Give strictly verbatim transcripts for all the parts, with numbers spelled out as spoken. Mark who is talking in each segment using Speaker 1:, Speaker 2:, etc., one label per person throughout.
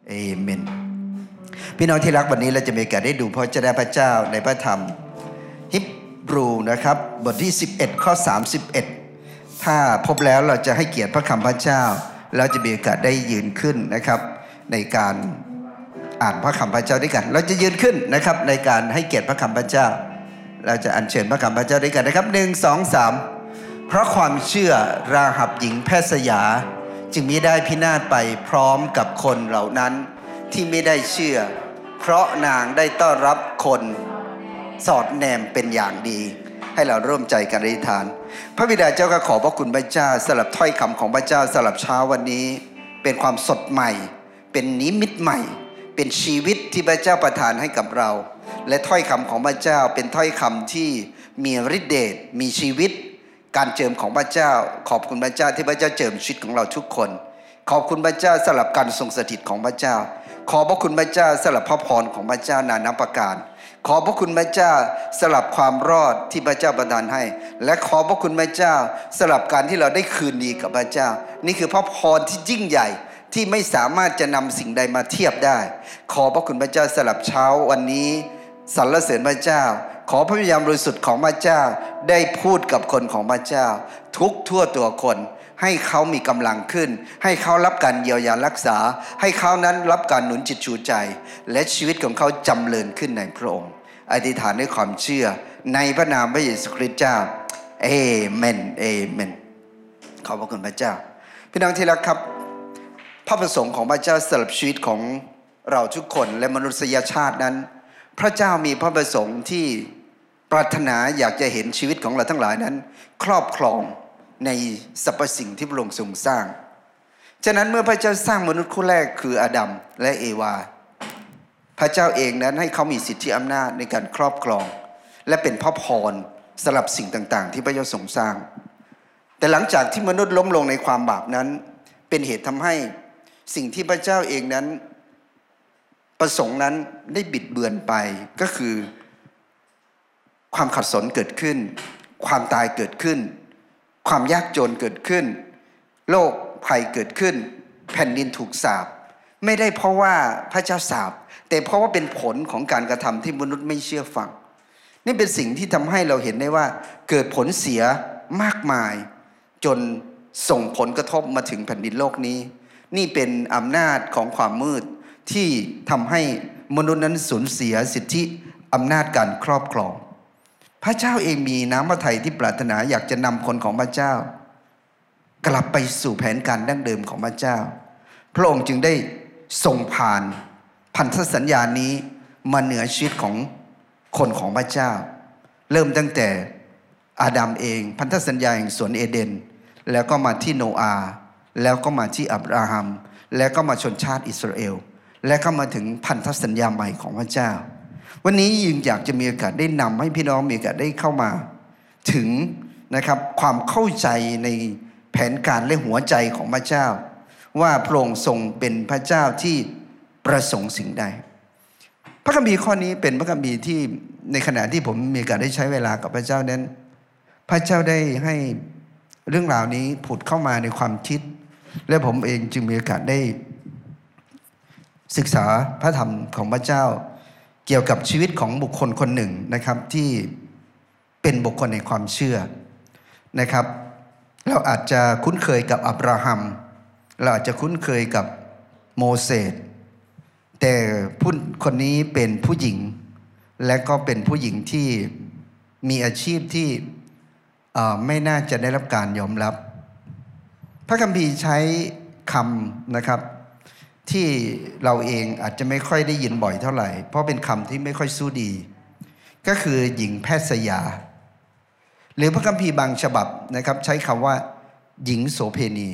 Speaker 1: เอเมนพี่น้องที่รักวันนี้เราจะมีโอกาสได้ดูพระเจ้าพระเจ้าในพระธรรมฮิบรูนะครับบทที่สิบเอ็ดข้อสามสิบเอ็ดถ้าพบแล้วเราจะให้เกียรติพระคำพระเจ้าเราจะมีโอกาสได้ยืนขึ้นนะครับในการอ่านพระคำพระเจ้าด้วยกันเราจะยืนขึ้นนะครับในการให้เกียรติพระคำพระเจ้าเราจะอัญเชิญพระคำพระเจ้าด้วยกันนะครับหนึ่งสองสามเพราะความเชื่อราหับหญิงแพทย์สยาจึงมิได้พินาศไปพร้อมกับคนเหล่านั้นที่ไม่ได้เชื่อเพราะนางได้ต้อนรับคนสอดแนมเป็นอย่างดีให้เราร่วมใจกันอธิษฐานพระบิดาเจ้าก็ขอพระคุณพระเจ้าสำหรับถ้อยคำของพระเจ้าสำหรับเช้าวันนี้เป็นความสดใหม่เป็นนิมิตใหม่เป็นชีวิตที่พระเจ้าประทานให้กับเราและถ้อยคำของพระเจ้าเป็นถ้อยคำที่มีฤทธิ์เดชมีชีวิตการเจิมของพระเจ้าขอบคุณพระเจ้าที่พระเจ้าเจิมชีวิตของเราทุกคนขอบคุณพระเจ้าสำหรับการทรงสถิตของพระเจ้าขอพระคุณพระเจ้าสำหรับพระพรของพระเจ้านานับประการขอพระคุณพระเจ้าสำหรับความรอดที่พระเจ้าประทานให้และขอพระคุณพระเจ้าสำหรับการที่เราได้คืนดีกับพระเจ้านี่คือพระพรที่ยิ่งใหญ่ที่ไม่สามารถจะนำสิ่งใดมาเทียบได้ขอพระคุณพระเจ้าสำหรับเช้าวันนี้สรรเสริญพระเจ้าขอพระวิญญาณบริสุทธิ์ของพระเจ้าได้พูดกับคนของพระเจ้าทุกทั่วตัวคนให้เขามีกำลังขึ้นให้เขารับการเยียวยารักษาให้เขานั้นรับการหนุนจิตชูใจและชีวิตของเขาจำเริญขึ้นในพระองค์อธิษฐานด้วยความเชื่อในพระนามพระเยซูคริสต์เจ้าเอเมนเอเมนขอบพระคุณพระเจ้าพี่น้องที่รักครับพระประสงค์ของพระเจ้าสำหรับชีวิตของเราทุกคนและมนุษยชาตินั้นพระเจ้ามีพระประสงค์ที่ปรารถนาอยากจะเห็นชีวิตของเราทั้งหลายนั้นครอบครองในสรรพสิ่งที่พระองค์ทรงสร้างฉะนั้นเมื่อพระเจ้าสร้างมนุษย์คู่แรกคืออาดัมและเอวาพระเจ้าเองนั้นให้เขามีสิทธิอำนาจในการครอบครองและเป็นพระพรสำหรับสิ่งต่างๆที่พระเจ้าทรงสร้างแต่หลังจากที่มนุษย์ล้มลงในความบาปนั้นเป็นเหตุทำให้สิ่งที่พระเจ้าเองนั้นประสงค์นั้นได้บิดเบือนไปก็คือความขัดสนเกิดขึ้นความตายเกิดขึ้นความยากจนเกิดขึ้นโรคภัยเกิดขึ้นแผ่นดินถูกสาปไม่ได้เพราะว่าพระเจ้าสาปแต่เพราะว่าเป็นผลของการกระทำที่มนุษย์ไม่เชื่อฟังนี่เป็นสิ่งที่ทำให้เราเห็นได้ว่าเกิดผลเสียมากมายจนส่งผลกระทบมาถึงแผ่นดินโลกนี้นี่เป็นอำนาจของความมืดที่ทำให้มนุษย์นั้นสูญเสียสิทธิอำนาจการครอบครองพระเจ้าเองมีน้ำพระทัยที่ปรารถนาอยากจะนำคนของพระเจ้ากลับไปสู่แผนการดั้งเดิมของพระเจ้าพระองค์จึงได้ทรงผ่านพันธสัญญานี้มาเหนือชีวิตของคนของพระเจ้าเริ่มตั้งแต่อาดัมเองพันธสัญญาแห่งสวนเอเดนแล้วก็มาที่โนอาห์แล้วก็มาที่อับราฮัมแล้วก็มาชนชาติอิสราเอลและก็มาถึงพันธสัญญาใหม่ของพระเจ้าวันนี้ยิ่งอยากจะมีโอกาสได้นำให้พี่น้องมีโอกาสได้เข้ามาถึงนะครับความเข้าใจในแผนการและหัวใจของพระเจ้าว่าพระองค์ทรงเป็นพระเจ้าที่ประสงค์สิ่งใดพระคัมภีร์ข้อนี้เป็นพระคัมภีร์ที่ในขณะที่ผมมีโอกาสได้ใช้เวลากับพระเจ้านั้นพระเจ้าได้ให้เรื่องราวนี้ผุดเข้ามาในความคิดและผมเองจึงมีโอกาสได้ศึกษาพระธรรมของพระเจ้าเกี่ยวกับชีวิตของบุคคลคนหนึ่งนะครับที่เป็นบุคคลในความเชื่อนะครับเราอาจจะคุ้นเคยกับอับราฮัมเราอาจจะคุ้นเคยกับโมเสสแต่ผู้คนนี้เป็นผู้หญิงและก็เป็นผู้หญิงที่มีอาชีพที่ไม่น่าจะได้รับการยอมรับพระคัมภีร์ใช้คำนะครับที่เราเองอาจจะไม่ค่อยได้ยินบ่อยเท่าไหร่เพราะเป็นคำที่ไม่ค่อยสู้ดีก็คือหญิงแพทย์สยาหรือพระคัมภีร์บางฉบับนะครับใช้คำว่าหญิงโสเภณี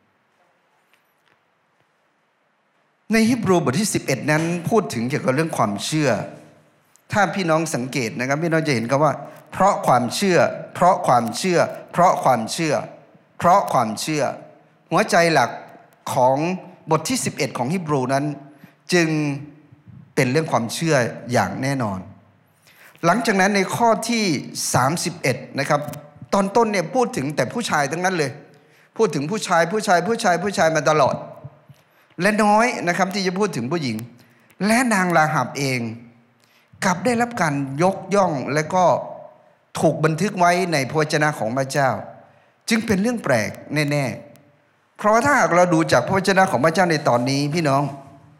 Speaker 1: ในฮีบรูบทที่สิบเอ็ดนั้นพูดถึงเกี่ยวกับเรื่องความเชื่อถ้าพี่น้องสังเกตนะครับพี่น้องจะเห็นคำว่าเพราะความเชื่อเพราะความเชื่อเพราะความเชื่อเพราะความเชื่อหัวใจหลักของบทที่สิบเอ็ดของฮีบรูนั้นจึงเป็นเรื่องความเชื่ออย่างแน่นอนหลังจากนั้นในข้อที่สามสิบเอ็ดนะครับตอนต้นเนี่ยพูดถึงแต่ผู้ชายทั้งนั้นเลยพูดถึงผู้ชายผู้ชายผู้ชายผู้ชายมาตลอดและน้อยนะครับที่จะพูดถึงผู้หญิงและนางราหับเองกลับได้รับการยกย่องและก็ถูกบันทึกไว้ในพระวจนะของพระเจ้าจึงเป็นเรื่องแปลกแน่ๆเพราะถ้าหากเราดูจากพระวจนะของพระเจ้าในตอนนี้พี่น้อง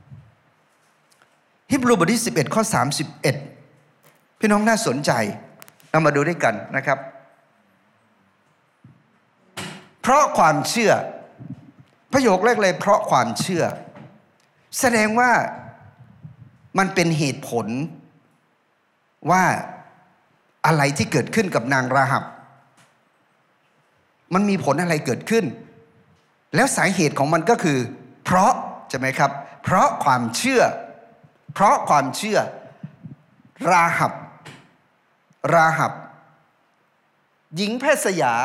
Speaker 1: ฮีบรูบทที่สิบเอ็ดข้อสามสิบเอ็ดพี่น้องน่าสนใจเรามาดูด้วยกันนะครับเพราะความเชื่อประโยคแรกเลยเพราะความเชื่อแสดงว่ามันเป็นเหตุผลว่าอะไรที่เกิดขึ้นกับนางราหับมันมีผลอะไรเกิดขึ้นแล้วสาเหตุของมันก็คือเพราะใช่ไหมครับเพราะความเชื่อเพราะความเชื่อราหับราหับหญิงแพทย์สยา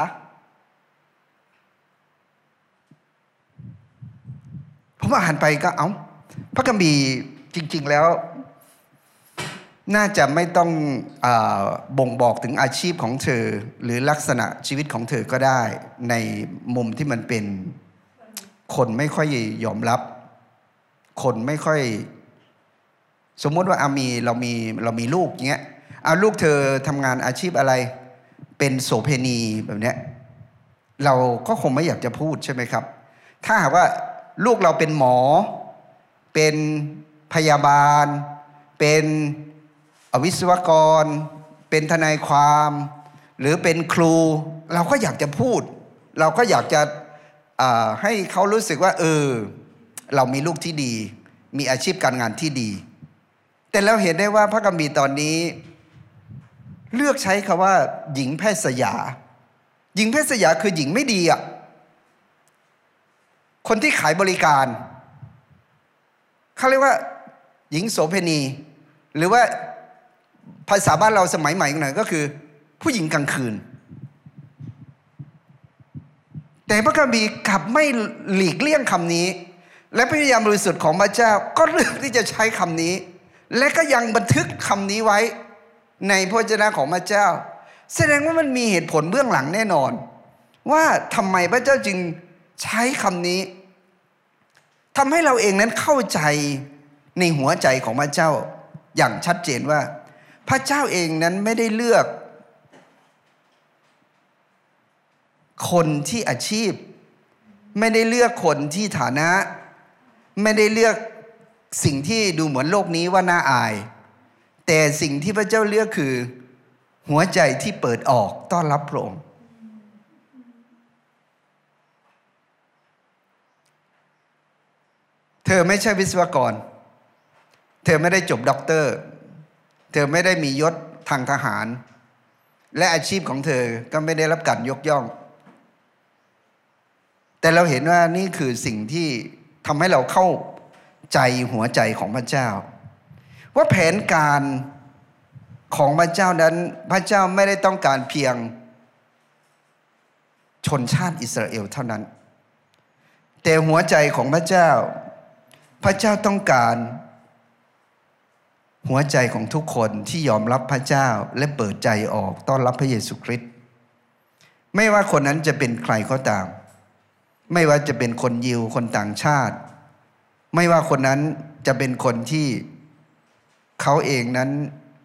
Speaker 1: ผมอ่านไปก็เอ้าพระคัมภีร์จริงๆแล้วน่าจะไม่ต้องเอ่อบ่งบอกถึงอาชีพของเธอหรือลักษณะชีวิตของเธอก็ได้ในมุมที่มันเป็นคนไม่ค่อยยอมรับคนไม่ค่อยสมมติว่าอามีเรามีเรามีลูกอย่างเงี้ยเอาลูกเธอทำงานอาชีพอะไรเป็นโสเภณีแบบเนี้ยเราก็คงไม่อยากจะพูดใช่ไหมครับถ้าหากว่าลูกเราเป็นหมอเป็นพยาบาลเป็นวิศวกรเป็นทนายความหรือเป็นครูเราก็อยากจะพูดเราก็อยากจะให้เขารู้สึกว่าเออเรามีลูกที่ดีมีอาชีพการงานที่ดีแต่เราเห็นได้ว่าพระคัมภีร์ตอนนี้เลือกใช้คำว่าหญิงแพทย์สยาหญิงแพทย์สยาคือหญิงไม่ดีอ่ะคนที่ขายบริการเขาเรียกว่าหญิงโสเภณีหรือว่าภาษาบ้านเราสมัยใหม่หน่อยก็คือผู้หญิงกลางคืนแต่พระคัมภีร์กลับไม่หลีกเลี่ยงคำนี้และพระวิญญาณบริสุทธิ์ของพระเจ้าก็เลือกที่จะใช้คำนี้และก็ยังบันทึกคำนี้ไว้ในพระวจนะของพระเจ้าแสดงว่ามันมีเหตุผลเบื้องหลังแน่นอนว่าทำไมพระเจ้าจึงใช้คำนี้ทำให้เราเองนั้นเข้าใจในหัวใจของพระเจ้าอย่างชัดเจนว่าพระเจ้าเองนั้นไม่ได้เลือกคนที่อาชีพไม่ได้เลือกคนที่ฐานะไม่ได้เลือกสิ่งที่ดูเหมือนโลกนี้ว่าน่าอายแต่สิ่งที่พระเจ้าเลือกคือหัวใจที่เปิดออกต้อนรับพระองค์เธอไม่ใช่วิศวกรเธอไม่ได้จบด็อกเตอร์เธอไม่ได้มียศทางทหารและอาชีพของเธอก็ไม่ได้รับการยกย่องแต่เราเห็นว่านี่คือสิ่งที่ทำให้เราเข้าใจหัวใจของพระเจ้าว่าแผนการของพระเจ้านั้นพระเจ้าไม่ได้ต้องการเพียงชนชาติอิสราเอลเท่านั้นแต่หัวใจของพระเจ้าพระเจ้าต้องการหัวใจของทุกคนที่ยอมรับพระเจ้าและเปิดใจออกต้อนรับพระเยซูคริสต์ไม่ว่าคนนั้นจะเป็นใครก็ตามไม่ว่าจะเป็นคนยิวคนต่างชาติไม่ว่าคนนั้นจะเป็นคนที่เขาเองนั้น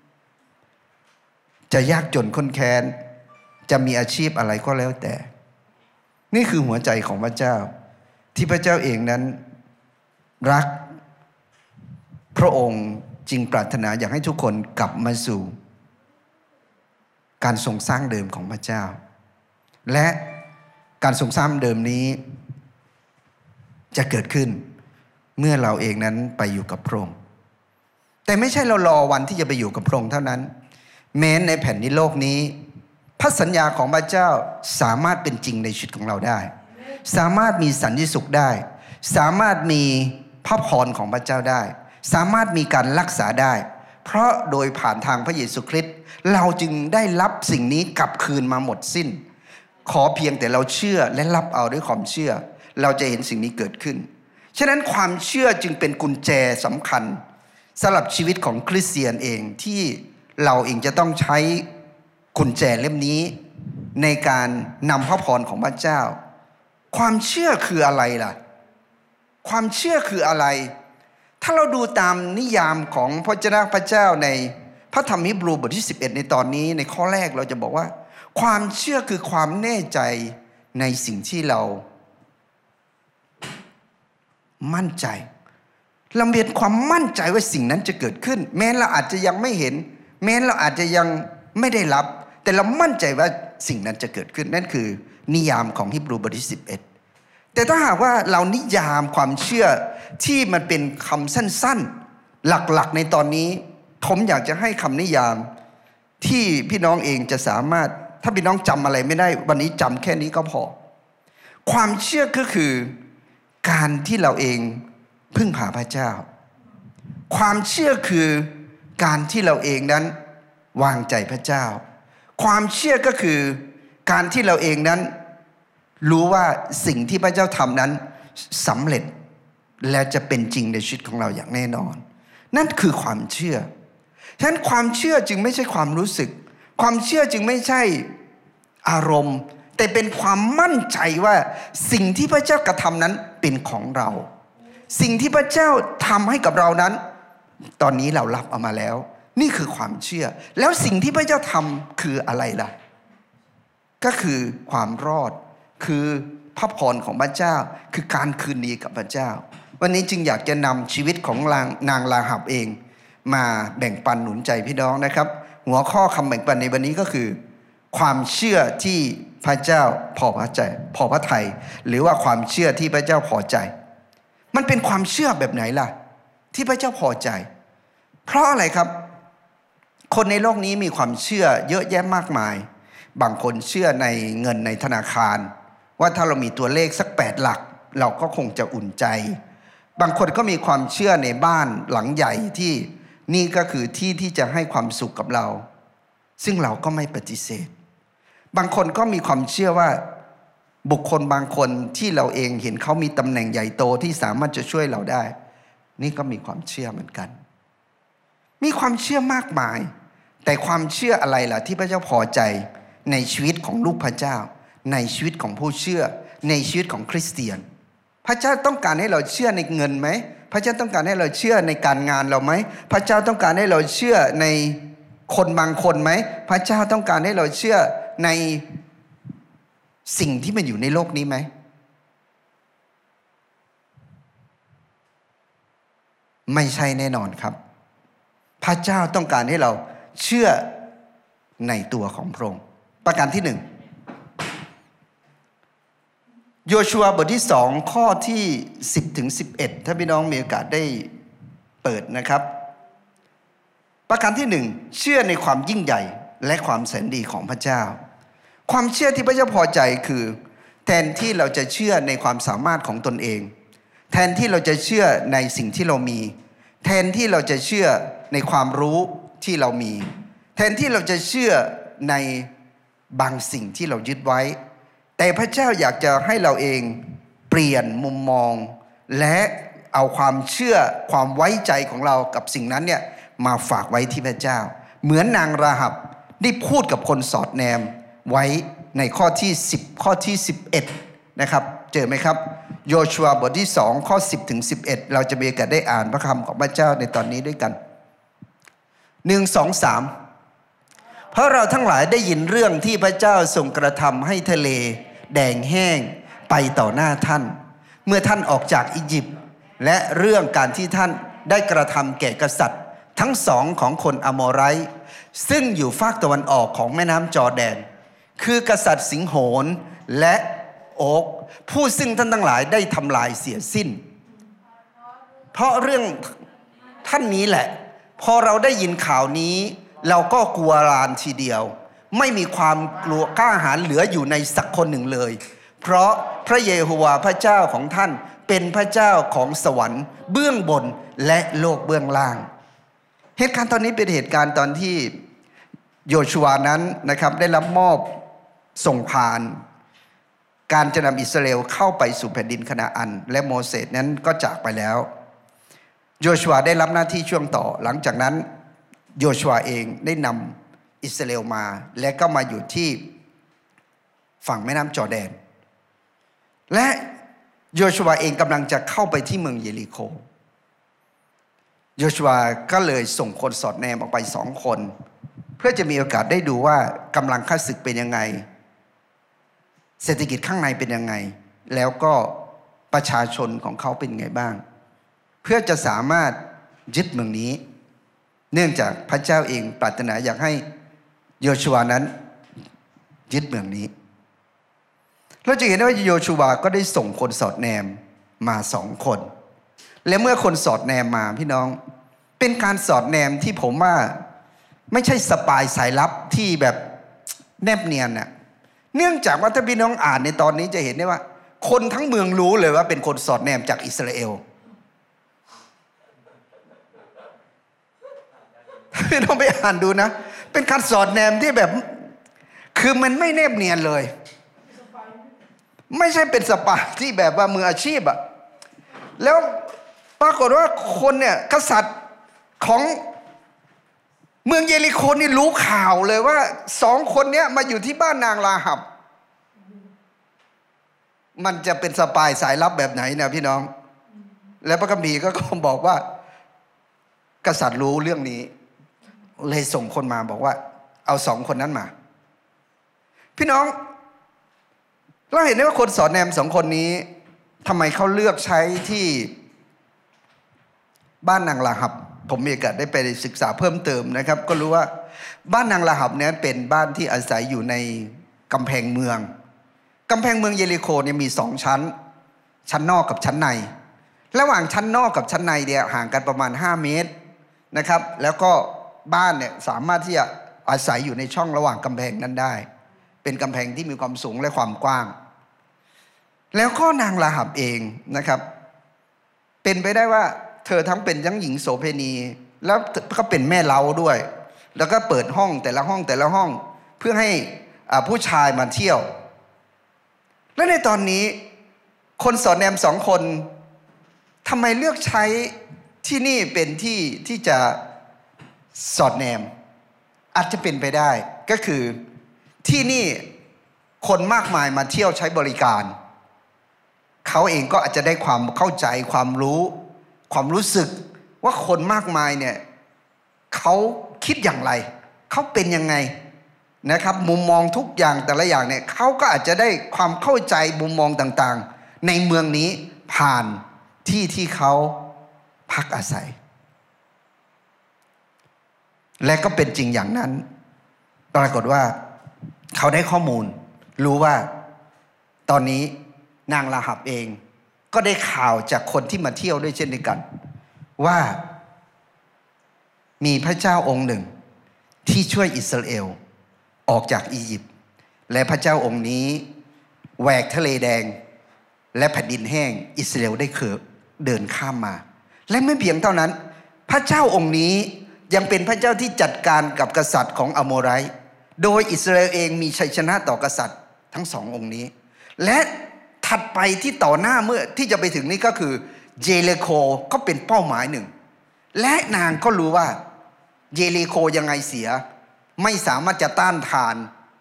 Speaker 1: จะยากจนข้นแค้นจะมีอาชีพอะไรก็แล้วแต่นี่คือหัวใจของพระเจ้าที่พระเจ้าเองนั้นรักพระองค์จึงปรารถนาอยากให้ทุกคนกลับมาสู่การทรงสร้างเดิมของพระเจ้าและการทรงสร้างเดิมนี้จะเกิดขึ้นเมื่อเราเองนั้นไปอยู่กับพระองค์แต่ไม่ใช่เรารอวันที่จะไปอยู่กับพระองค์เท่านั้นแม้ในแผ่นดินโลกนี้พระสัญญาของพระเจ้าสามารถเป็นจริงในชีวิตของเราได้สามารถมีสันติสุขได้สามารถมีพระพรของพระเจ้าได้สามารถมีการรักษาได้เพราะโดยผ่านทางพระเยซูคริสต์เราจึงได้รับสิ่งนี้กลับคืนมาหมดสิ้นขอเพียงแต่เราเชื่อและรับเอาด้วยความเชื่อเราจะเห็นสิ่งนี้เกิดขึ้นฉะนั้นความเชื่อจึงเป็นกุญแจสำคัญสำหรับชีวิตของคริสเตียนเองที่เราเองจะต้องใช้กุญแจเล่มนี้ในการนำพระพรของพระเจ้าความเชื่อคืออะไรล่ะความเชื่อคืออะไรถ้าเราดูตามนิยามของพระเจ้าพระเจ้าในพระธรรมฮีบรูบทที่สิบเอ็ดในตอนนี้ในข้อแรกเราจะบอกว่าความเชื่อคือความแน่ใจในสิ่งที่เรามั่นใจเรามีความมั่นใจว่าสิ่งนั้นจะเกิดขึ้นแม้เราอาจจะยังไม่เห็นแม้เราอาจจะยังไม่ได้รับแต่เรามั่นใจว่าสิ่งนั้นจะเกิดขึ้นนั่นคือนิยามของฮีบรูบทที่สิบเอ็ดแต่ถ้าหากว่าเรานิยามความเชื่อที่มันเป็นคำสั้นๆหลักๆในตอนนี้ผมอยากจะให้คำนิยามที่พี่น้องเองจะสามารถถ้าพี่น้องจำอะไรไม่ได้วันนี้จำแค่นี้ก็พอความเชื่อก็คือการที่เราเองพึ่งพาพระเจ้าความเชื่อคือการที่เราเองนั้นวางใจพระเจ้าความเชื่อก็คือการที่เราเองนั้นรู้ว่าสิ่งที่พระเจ้าทำนั้นสำเร็จและจะเป็นจริงในชีวิตของเราอย่างแน่นอนนั่นคือความเชื่อฉะนั้นความเชื่อจึงไม่ใช่ความรู้สึกความเชื่อจึงไม่ใช่อารมณ์แต่เป็นความมั่นใจว่าสิ่งที่พระเจ้ากระทำนั้นเป็นของเราสิ่งที่พระเจ้าทำให้กับเรานั้นตอนนี้เรารับเอามาแล้วนี่คือความเชื่อแล้วสิ่งที่พระเจ้าทำคืออะไรล่ะก็คือความรอดคือพระพรของพระเจ้าคือการคืนดีกับพระเจ้าวันนี้จึงอยากจะนำชีวิตของนางราหับเองมาแบ่งปันหนุนใจพี่น้องนะครับหัวข้อคำแบ่งปันในวันนี้ก็คือความเชื่อที่พระเจ้าพอพระใจพอพระทัยหรือว่าความเชื่อที่พระเจ้าพอใจมันเป็นความเชื่อแบบไหนล่ะที่พระเจ้าพอใจเพราะอะไรครับคนในโลกนี้มีความเชื่อเยอะแยะมากมายบางคนเชื่อในเงินในธนาคารว่าถ้าเรามีตัวเลขสักแปดหลักเราก็คงจะอุ่นใจบางคนก็มีความเชื่อในบ้านหลังใหญ่ที่นี่ก็คือที่ที่จะให้ความสุขกับเราซึ่งเราก็ไม่ปฏิเสธบางคนก็มีความเชื่อว่าบุคคลบางคนที่เราเองเห็นเขามีตำแหน่งใหญ่โตที่สามารถจะช่วยเราได้นี่ก็มีความเชื่อเหมือนกันมีความเชื่อมากมายแต่ความเชื่ออะไรล่ะที่พระเจ้าพอใจในชีวิตของลูกพระเจ้าในชีวิตของผู้เชื่อในชีวิตของคริสเตียนพระเจ้าต้องการให้เราเชื่อในเงินไหมพระเจ้าต้องการให้เราเชื่อในการงานเราไหมพระเจ้าต้องการให้เราเชื่อในคนบางคนไหมพระเจ้าต้องการให้เราเชื่อในสิ่งที่มันอยู่ในโลกนี้ไหมไม่ใช่แน่นอนครับพระเจ้าต้องการให้เราเชื่อในตัวของพระองค์ประการที่หนึ่งโยชัวบทที่สองข้อที่สิบถึงสิบเอ็ดถ้าพี่น้องมีโอกาสได้เปิดนะครับประการที่หนึ่งเชื่อในความยิ่งใหญ่และความแสนดีของพระเจ้าความเชื่อที่พระเจ้าพอใจคือแทนที่เราจะเชื่อในความสามารถของตนเองแทนที่เราจะเชื่อในสิ่งที่เรามีแทนที่เราจะเชื่อในความรู้ที่เรามีแทนที่เราจะเชื่อในบางสิ่งที่เรายึดไว้แต่พระเจ้าอยากจะให้เราเองเปลี่ยนมุมมองและเอาความเชื่อความไว้ใจของเรากับสิ่งนั้นเนี่ยมาฝากไว้ที่พระเจ้าเหมือนนางราหับได้พูดกับคนสอดแนมไว้ในข้อที่สิบข้อที่สิบเอ็ดนะครับเจอไหมครับโยชัวบทที่สองข้อสิบถึงสิบเอ็ดเราจะมีโอกาสได้อ่านพระคำของพระเจ้าในตอนนี้ด้วยกันหนึ่ง สอง สามเพราะเราทั้งหลายได้ยินเรื่องที่พระเจ้าทรงกระทำให้ทะเลแดงแห้งไปต่อหน้าท่านเมื่อท่านออกจากอียิปต์และเรื่องการที่ท่านได้กระทำแก่กษัตริย์ทั้งสองของคนอโมไรต์ซึ่งอยู่ฝากตะวันออกของแม่น้ำจอร์แดนคือกษัตริย์สิงโหรและโอ๊กผู้ซึ่งท่านทั้งหลายได้ทำลายเสียสิ้นเพราะเรื่องท่านนี้แหละพอเราได้ยินข่าวนี้เราก็กลัวลานทีเดียวไม่มีความกลัวกล้าหาญเหลืออยู่ในสักคนหนึ่งเลยเพราะพระเยโฮวาห์พระเจ้าของท่านเป็นพระเจ้าของสวรรค์เบื้องบนและโลกเบื้องล่างเหตุการณ์ตอนนี้เป็นเหตุการณ์ตอนที่โยชัวนั้นนะครับได้รับมอบส่งผ่านการจะนำอิสราเอลเข้าไปสู่แผ่นดินคานาอันและโมเสสนั้นก็จากไปแล้วโยชัวได้รับหน้าที่ช่วงต่อหลังจากนั้นโยชัวเองได้นำอิสราเอลมาและก็มาอยู่ที่ฝั่งแม่น้ำจอร์แดนและโยชูวาเองกำลังจะเข้าไปที่เมืองเยริโคโยชูวาก็เลยส่งคนสอดแนมออกไปสองคนเพื่อจะมีโอกาสได้ดูว่ากำลังข้าศึกเป็นยังไงเศรษฐกิจข้างในเป็นยังไงแล้วก็ประชาชนของเขาเป็นไงบ้างเพื่อจะสามารถยึดเมืองนี้เนื่องจากพระเจ้าเองปรารถนาอยากให้โยชูวานั้นยึดเมืองนี้เราจะเห็นว่าโยชูวาก็ได้ส่งคนสอดแนมมาสองคนและเมื่อคนสอดแนมมาพี่น้องเป็นการสอดแนมที่ผมว่าไม่ใช่สปายสายลับที่แบบแนบเนียนน่ะเนื่องจากว่าถ้าพี่น้องอ่านในตอนนี้จะเห็นได้ว่าคนทั้งเมืองรู้เลยว่าเป็นคนสอดแนมจากอิสราเอลพี่น้องไปอ่านดูนะเป็นการสอดแนมที่แบบคือมันไม่แนบเนียนเลยไม่ใช่เป็นสปายที่แบบว่ามืออาชีพอะแล้วปรากฏว่าคนเนี่ยกษัตริย์ของเมืองเยริโคนี่รู้ข่าวเลยว่าสองคนเนี้ยมาอยู่ที่บ้านนางราหับมันจะเป็นสปายสายลับแบบไหนนะพี่น้องและพระคัมภีร์ก็บอกว่ากษัตริย์รู้เรื่องนี้เลยส่งคนมาบอกว่าเอาสองคนนั้นมาพี่น้องเราเห็นได้ว่าคนสอนแนมสองคนนี้ทำไมเขาเลือกใช้ที่บ้านนางราหับผมมีโอกาสได้ไปศึกษาเพิ่มเติมนะครับก็รู้ว่าบ้านนางราหับเนี่ยเป็นบ้านที่อาศัยอยู่ในกำแพงเมืองกำแพงเมืองเยริโคเนี่ยมีสองชั้นชั้นนอกกับชั้นในระหว่างชั้นนอกกับชั้นในเนี่ยห่างกันประมาณห้าเมตรนะครับแล้วก็บ้านเนี่ยสามารถที่จะอาศัยอยู่ในช่องระหว่างกำแพงนั้นได้เป็นกำแพงที่มีความสูงและความกว้างแล้วก็นางราหับเองนะครับเป็นไปได้ว่าเธอทั้งเป็นทั้งหญิงโสเภณีแล้วก็เป็นแม่เล้าด้วยแล้วก็เปิดห้องแต่ละห้องแต่ละห้องเพื่อให้ผู้ชายมาเที่ยวและในตอนนี้คนสอนแนมสองคนทำไมเลือกใช้ที่นี่เป็นที่ที่จะสอดแนมอาจจะเป็นไปได้ก็คือที่นี่คนมากมายมาเที่ยวใช้บริการเขาเองก็อาจจะได้ความเข้าใจความรู้ความรู้สึกว่าคนมากมายเนี่ยเขาคิดอย่างไรเขาเป็นยังไงนะครับมุมมองทุกอย่างแต่ละอย่างเนี่ยเขาก็อาจจะได้ความเข้าใจมุมมองต่างๆในเมืองนี้ผ่านที่ที่เขาพักอาศัยและก็เป็นจริงอย่างนั้นปรากฏว่าเขาได้ข้อมูลรู้ว่าตอนนี้นางราหับเองก็ได้ข่าวจากคนที่มาเที่ยวด้วยเช่นเดียวกันว่ามีพระเจ้าองค์หนึ่งที่ช่วยอิสราเอลออกจากอียิปต์และพระเจ้าองค์นี้แหวกทะเลแดงและแผ่นดินแห้งอิสราเอลได้เคยเดินข้ามมาและไม่เพียงเท่านั้นพระเจ้าองค์นี้ยังเป็นพระเจ้าที่จัดการกับกษัตริย์ของอโมไรต์โดยอิสราเอลเองมีชัยชนะต่อกษัตริย์ทั้งสององค์นี้และถัดไปที่ต่อหน้าเมื่อที่จะไปถึงนี้ก็คือเยริโคก็เป็นเป้าหมายหนึ่งและนางก็รู้ว่าเยริโคยังไงเสียไม่สามารถจะต้านทาน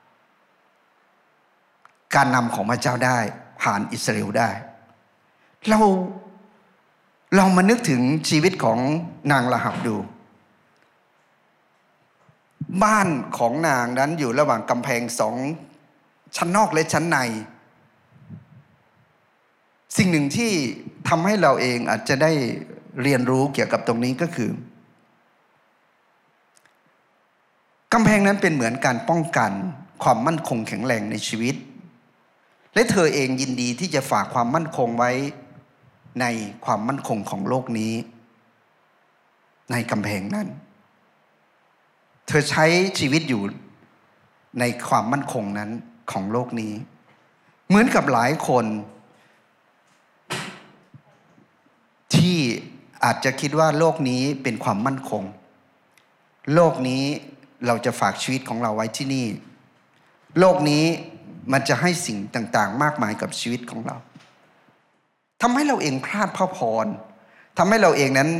Speaker 1: การนำของพระเจ้าได้ผ่านอิสราเอลได้เราเรามานึกถึงชีวิตของนางราหับดูบ้านของนางนั้นอยู่ระหว่างกำแพงสองชั้นนอกและชั้นในสิ่งหนึ่งที่ทำให้เราเองอาจจะได้เรียนรู้เกี่ยวกับตรงนี้ก็คือกำแพงนั้นเป็นเหมือนการป้องกันความมั่นคงแข็งแรงในชีวิตและเธอเองยินดีที่จะฝากความมั่นคงไว้ในความมั่นคงของโลกนี้ในกำแพงนั้นเธอใช้ชีวิตอยู่ในความมั่นคงนั้นของโลกนี้เหมือนกับหลายคนที่อาจจะคิดว่าโลกนี้เป็นความมั่นคงโลกนี้เราจะฝากชีวิตของเราไว้ที่นี่โลกนี้มันจะให้สิ่งต่างๆมากมายกับชีวิตของเราทำให้เราเองพลาดพระพรทำให้เราเองนั้น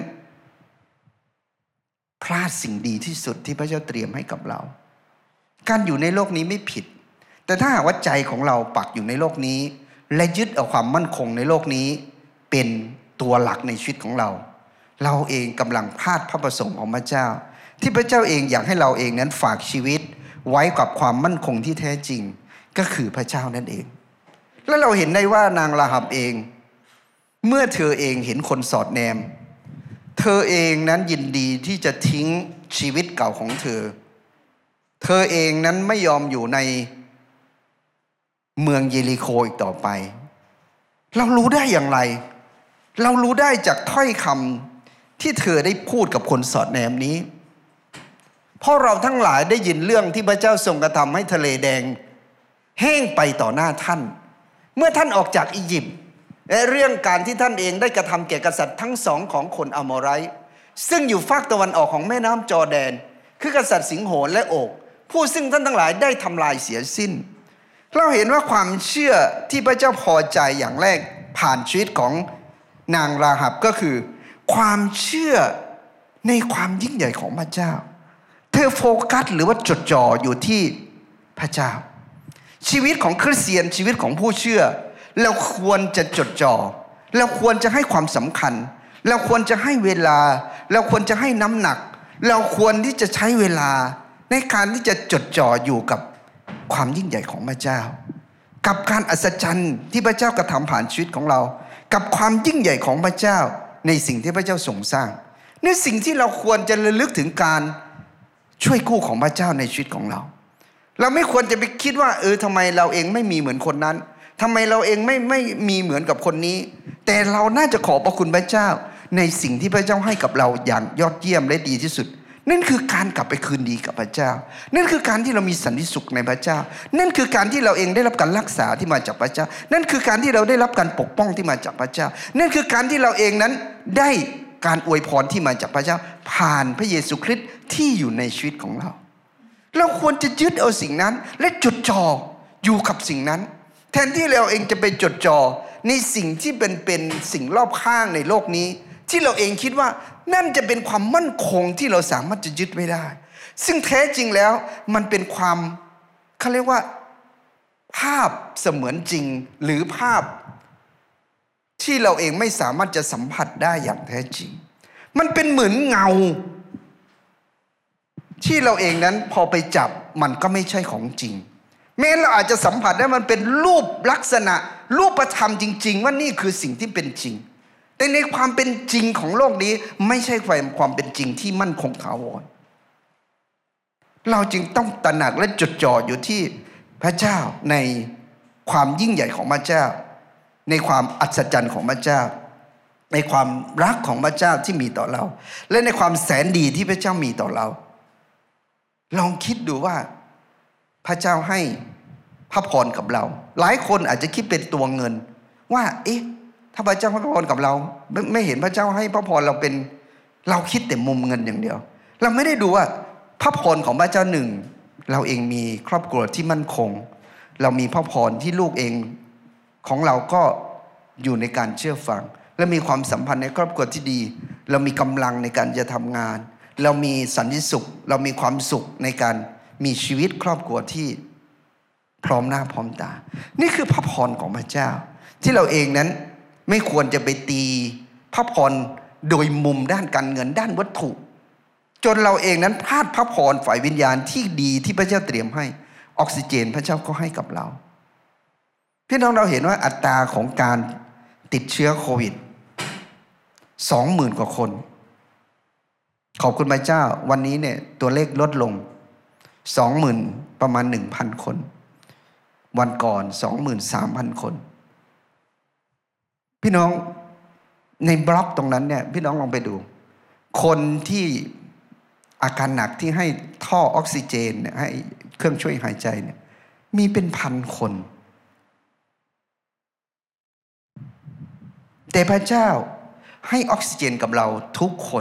Speaker 1: พลาดสิ่งดีที่สุดที่พระเจ้าเตรียมให้กับเราการอยู่ในโลกนี้ไม่ผิดแต่ถ้าหากว่าใจของเราปักอยู่ในโลกนี้และยึดเอาความมั่นคงในโลกนี้เป็นตัวหลักในชีวิตของเราเราเองกำลังพลาดพระประสงค์ของพระเจ้าที่พระเจ้าเองอยากให้เราเองนั้นฝากชีวิตไว้กับความมั่นคงที่แท้จริงก็คือพระเจ้านั่นเองและเราเห็นได้ว่านางราหับเองเมื่อเธอเองเห็นคนสอดแนมเธอเองนั้นยินดีที่จะทิ้งชีวิตเก่าของเธอเธอเองนั้นไม่ยอมอยู่ในเมืองเยริโคอีกต่อไปเรารู้ได้อย่างไรเรารู้ได้จากถ้อยคำที่เธอได้พูดกับคนสอดแนมนี้เพราะเราทั้งหลายได้ยินเรื่องที่พระเจ้าทรงกระทำให้ทะเลแดงแห้งไปต่อหน้าท่านเมื่อท่านออกจากอียิปต์และเรื่องการที่ท่านเองได้กระทำแก่กษัตริย์ทั้งสองของคนอโมไรต์ซึ่งอยู่ฝากตะวันออกของแม่น้ำจอร์แดนคือกษัตริย์สิงโหนและโอกผู้ซึ่งท่านทั้งหลายได้ทำลายเสียสิ้นเราเห็นว่าความเชื่อที่พระเจ้าพอใจอย่างแรกผ่านชีวิตของนางราหับก็คือความเชื่อในความยิ่งใหญ่ของพระเจ้าเธอโฟกัสหรือว่าจดจ่ออยู่ที่พระเจ้าชีวิตของคริสเตียนชีวิตของผู้เชื่อเราควรจะจดจ่อเราควรจะให้ความสำคัญเราควรจะให้เวลาเราควรจะให้น้ำหนักเราควรที่จะใช้เวลาในการที่จะจดจ่ออยู่กับความยิ่งใหญ่ของพระเจ้ากับการอัศจรรย์ที่พระเจ้ากระทำผ่านชีวิตของเรากับความยิ่งใหญ่ของพระเจ้าในสิ่งที่พระเจ้าทรงสร้างในสิ่งที่เราควรจะระลึกถึงการช่วยกู้ของพระเจ้าในชีวิตของเราเราไม่ควรจะไปคิดว่าเออทำไมเราเองไม่มีเหมือนคนนั้นทำไมเราเองไม่ไม่มีเหมือนกับคนนี้แต่เราน่าจะขอบพระคุณพระเจ้าในสิ่งที่พระเจ้าให้กับเราอย่างยอดเยี่ยมและดีที่สุดนั่นคือการกลับไปคืนดีกับพระเจ้านั่นคือการที่เรามีสันติสุขในพระเจ้านั่นคือการที่เราเองได้รับการรักษาที่มาจากพระเจ้านั่นคือการที่เราได้รับการปกป้องที่มาจากพระเจ้านั่นคือการที่เราเองนั้นได้การอวยพรที่มาจากพระเจ้าผ่านพระเยซูคริสต์ที่อยู่ในชีวิตของเราเราควรจะยึดเอาสิ่งนั้นและจดจ่ออยู่กับสิ่งนั้นแทนที่เราเองจะไปจดจ่อในสิ่งที่เป็นเป็นสิ่งรอบข้างในโลกนี้ที่เราเองคิดว่านั่นจะเป็นความมั่นคงที่เราสามารถจะยึดไว้ได้ซึ่งแท้จริงแล้วมันเป็นความเขาเรียกว่าภาพเสมือนจริงหรือภาพที่เราเองไม่สามารถจะสัมผัสได้อย่างแท้จริงมันเป็นเหมือนเงาที่เราเองนั้นพอไปจับมันก็ไม่ใช่ของจริงแม้เราอาจจะสัมผัสได้มันเป็นรูปลักษณะรูปธรรมจริงๆว่านี่คือสิ่งที่เป็นจริงแต่ในความเป็นจริงของโลกนี้ไม่ใช่ความเป็นจริงที่มั่นคงถาวรเราจึงต้องตระหนักและจดจ่ออยู่ที่พระเจ้าในความยิ่งใหญ่ของพระเจ้าในความอัศจรรย์ของพระเจ้าในความรักของพระเจ้าที่มีต่อเราและในความแสนดีที่พระเจ้ามีต่อเราลองคิดดูว่าพระเจ้าให้พระพรกับเราหลายคนอาจจะคิดเป็นตัวเงินว่าเอ๊ะถ้าพระเจ้าให้พระพรกับเราไม่ไม่เห็นพระเจ้าให้พระพรเราเป็นเราคิดแต่มุมเงินอย่างเดียวเราไม่ได้ดูว่าพระพรของพระเจ้าหนึ่งเราเองมีครอบครัวที่มั่นคงเรามีพระพรที่ลูกเองของเราก็อยู่ในการเชื่อฟังและมีความสัมพันธ์ในครอบครัวที่ดีเรามีกำลังในการจะทำงานเรามีสันติสุขเรามีความสุขในการมีชีวิตครอบครัวที่พร้อมหน้าพร้อมตานี่คือพระพรของพระเจ้าที่เราเองนั้นไม่ควรจะไปตีพระพรโดยมุมด้านการเงินด้านวัตถุจนเราเองนั้นพลาดพระพรฝ่ายวิญญาณที่ดีที่พระเจ้าเตรียมให้ออกซิเจนพระเจ้าก็ให้กับเราพี่น้องเราเห็นว่าอัตราของการติดเชื้อโควิดสองหมื่นกว่าคนขอบคุณพระเจ้าวันนี้เนี่ยตัวเลขลดลงสองหมื่นประมาณหนึ่งพันคนวันก่อนสองหมื่นสามพันคนพี่น้องในบล็อกตรงนั้นเนี่ยพี่น้องลองไปดูคนที่อาการหนักที่ให้ท่อออกซิเจนเนี่ยให้เครื่องช่วยหายใจเนี่ยมีเป็นพันคนแต่พระเจ้าให้ออกซิเจนกับเราทุกคน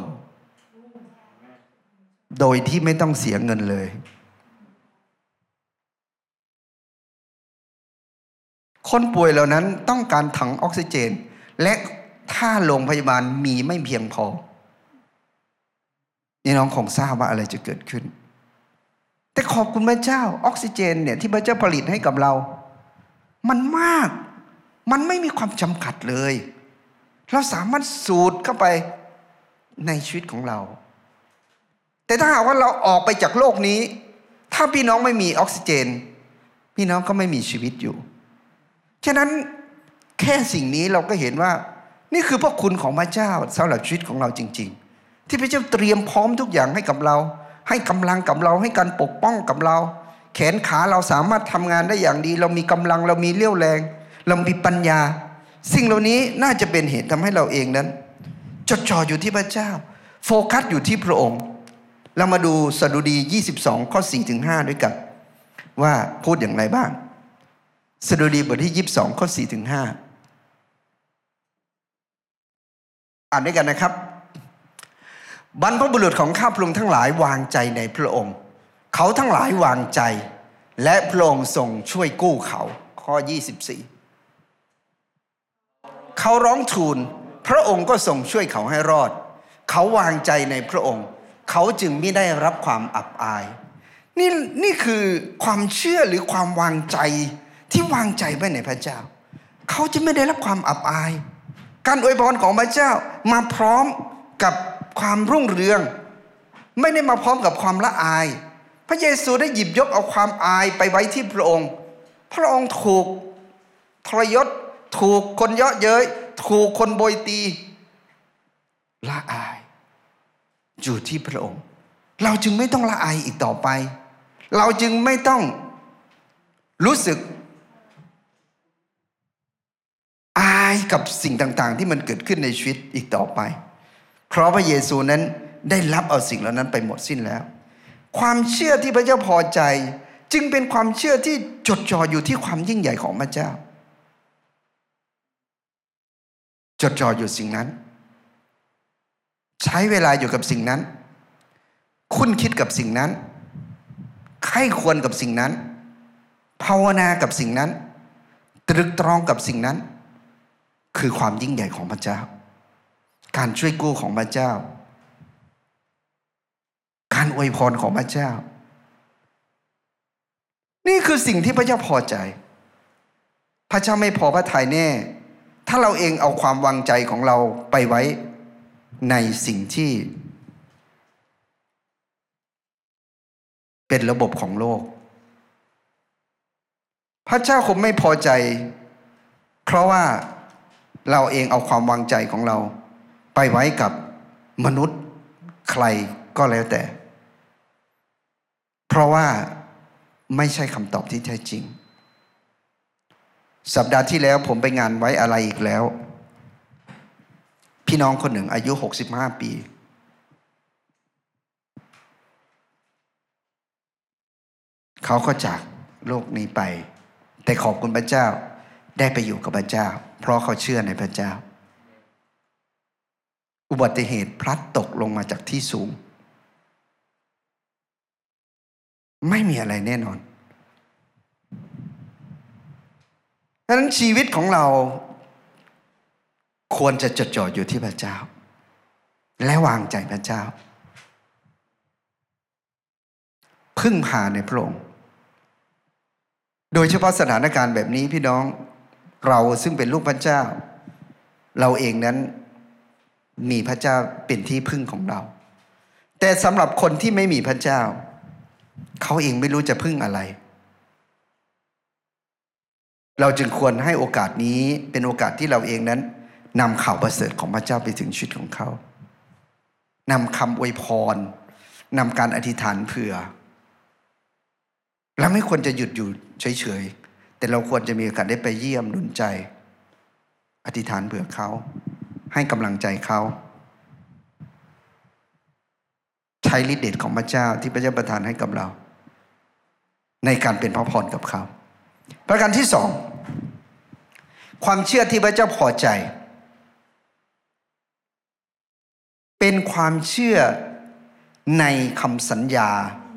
Speaker 1: โดยที่ไม่ต้องเสียเงินเลยคนป่วยเหล่านั้นต้องการถังออกซิเจนและถ้าโรงพยาบาลมีไม่เพียงพอนี่น้องคงทราบว่าอะไรจะเกิดขึ้นแต่ขอบคุณพระเจ้าออกซิเจนเนี่ยที่พระเจ้าผลิตให้กับเรามันมากมันไม่มีความจำกัดเลยเราสามารถสูดเข้าไปในชีวิตของเราแต่ถ้าหากว่าเราออกไปจากโลกนี้ถ้าพี่น้องไม่มีออกซิเจนพี่น้องก็ไม่มีชีวิตอยู่ฉะนั้นแค่สิ่งนี้เราก็เห็นว่านี่คือพระคุณของพระเจ้าสำหรับชีวิตของเราจริงๆที่พระเจ้าเตรียมพร้อมทุกอย่างให้กับเราให้กำลังกับเราให้การปกป้องกับเราแขนขาเราสามารถทำงานได้อย่างดีเรามีกำลังเรามีเรี่ยวแรงเรามีปัญญาสิ่งเหล่านี้น่าจะเป็นเหตุทำให้เราเองนั้นจดจ่ออยู่ที่พระเจ้าโฟกัสอยู่ที่พระองค์เรามาดูสดุดียี่สิบสองข้อสี่ถึงห้าด้วยกันว่าพูดอย่างไรบ้างสดุดีบทที่ยี่สิบสองข้อสี่ถึงห้าอ่านด้วยกันนะครับบรรพบุรุษของข้าพระองค์ทั้งหลายวางใจในพระองค์เขาทั้งหลายวางใจและพระองค์ทรงช่วยกู้เขาข้อยี่สิบสี่เขาร้องทูลพระองค์ก็ทรงช่วยเขาให้รอดเขาวางใจในพระองค์เขาจึงไม่ได้รับความอับอายนี่นี่คือความเชื่อหรือความวางใจที่วางใจไว้ในพระเจ้าเขาจะไม่ได้รับความอับอายการอวยพรของพระเจ้ามาพร้อมกับความรุ่งเรืองไม่ได้มาพร้อมกับความละอายพระเยซูได้หยิบยกเอาความอายไปไว้ที่พระองค์พระองค์ถูกทรยศถูกคนเยาะเย้ยถูกคนโบยตีละอายอยู่ที่พระองค์เราจึงไม่ต้องละอายอีกต่อไปเราจึงไม่ต้องรู้สึกอายกับสิ่งต่างๆที่มันเกิดขึ้นในชีวิตอีกต่อไปเพราะพระเยซูนั้นได้รับเอาสิ่งเหล่านั้นไปหมดสิ้นแล้วความเชื่อที่พระเจ้าพอใจจึงเป็นความเชื่อที่จดจ่ออยู่ที่ความยิ่งใหญ่ของพระเจ้าจดจ่ออยู่สิ่งนั้นใช้เวลาอยู่กับสิ่งนั้นคุ้นคิดกับสิ่งนั้นใคร่ควรกับสิ่งนั้นภาวนากับสิ่งนั้นตรึกตรองกับสิ่งนั้นคือความยิ่งใหญ่ของพระเจ้าการช่วยกู้ของพระเจ้าการอวยพรของพระเจ้านี่คือสิ่งที่พระเจ้าพอใจพระเจ้าไม่พอพระทัยแน่ถ้าเราเองเอาความวางใจของเราไปไว้ในสิ่งที่เป็นระบบของโลกพระเจ้าคงไม่พอใจเพราะว่าเราเองเอาความวางใจของเราไปไว้กับมนุษย์ใครก็แล้วแต่เพราะว่าไม่ใช่คำตอบที่แท้จริงสัปดาห์ที่แล้วผมไปงานไว้อะไรอีกแล้วพี่น้องคนหนึ่งอายุหกสิบห้าปีเขาก็จากโลกนี้ไปแต่ขอบคุณพระเจ้าได้ไปอยู่กับพระเจ้าเพราะเขาเชื่อในพระเจ้าอุบัติเหตุพลัดตกลงมาจากที่สูงไม่มีอะไรแน่นอนดังนั้นชีวิตของเราควรจะจดจ่ออยู่ที่พระเจ้าและวางใจพระเจ้าพึ่งพาในพระองค์โดยเฉพาะสถานการณ์แบบนี้พี่น้องเราซึ่งเป็นลูกพระเจ้าเราเองนั้นมีพระเจ้าเป็นที่พึ่งของเราแต่สำหรับคนที่ไม่มีพระเจ้าเขาเองไม่รู้จะพึ่งอะไรเราจึงควรให้โอกาสนี้เป็นโอกาสที่เราเองนั้นนำข่าวประเสริฐของพระเจ้าไปถึงชีวิตของเขานำคำอวยพรนำการอธิษฐานเผื่อเราไม่ควรจะหยุดอยู่เฉยๆแต่เราควรจะมีโอกาสได้ไปเยี่ยมหนุนใจอธิษฐานเผื่อเขาให้กำลังใจเขาใช้ฤทธิ์เดชของพระเจ้าที่พระเจ้าประทานให้กับเราในการเป็นพระพรกับเขาประการที่สองความเชื่อที่พระเจ้าพอใจเป็นความเชื่อในคำสัญญา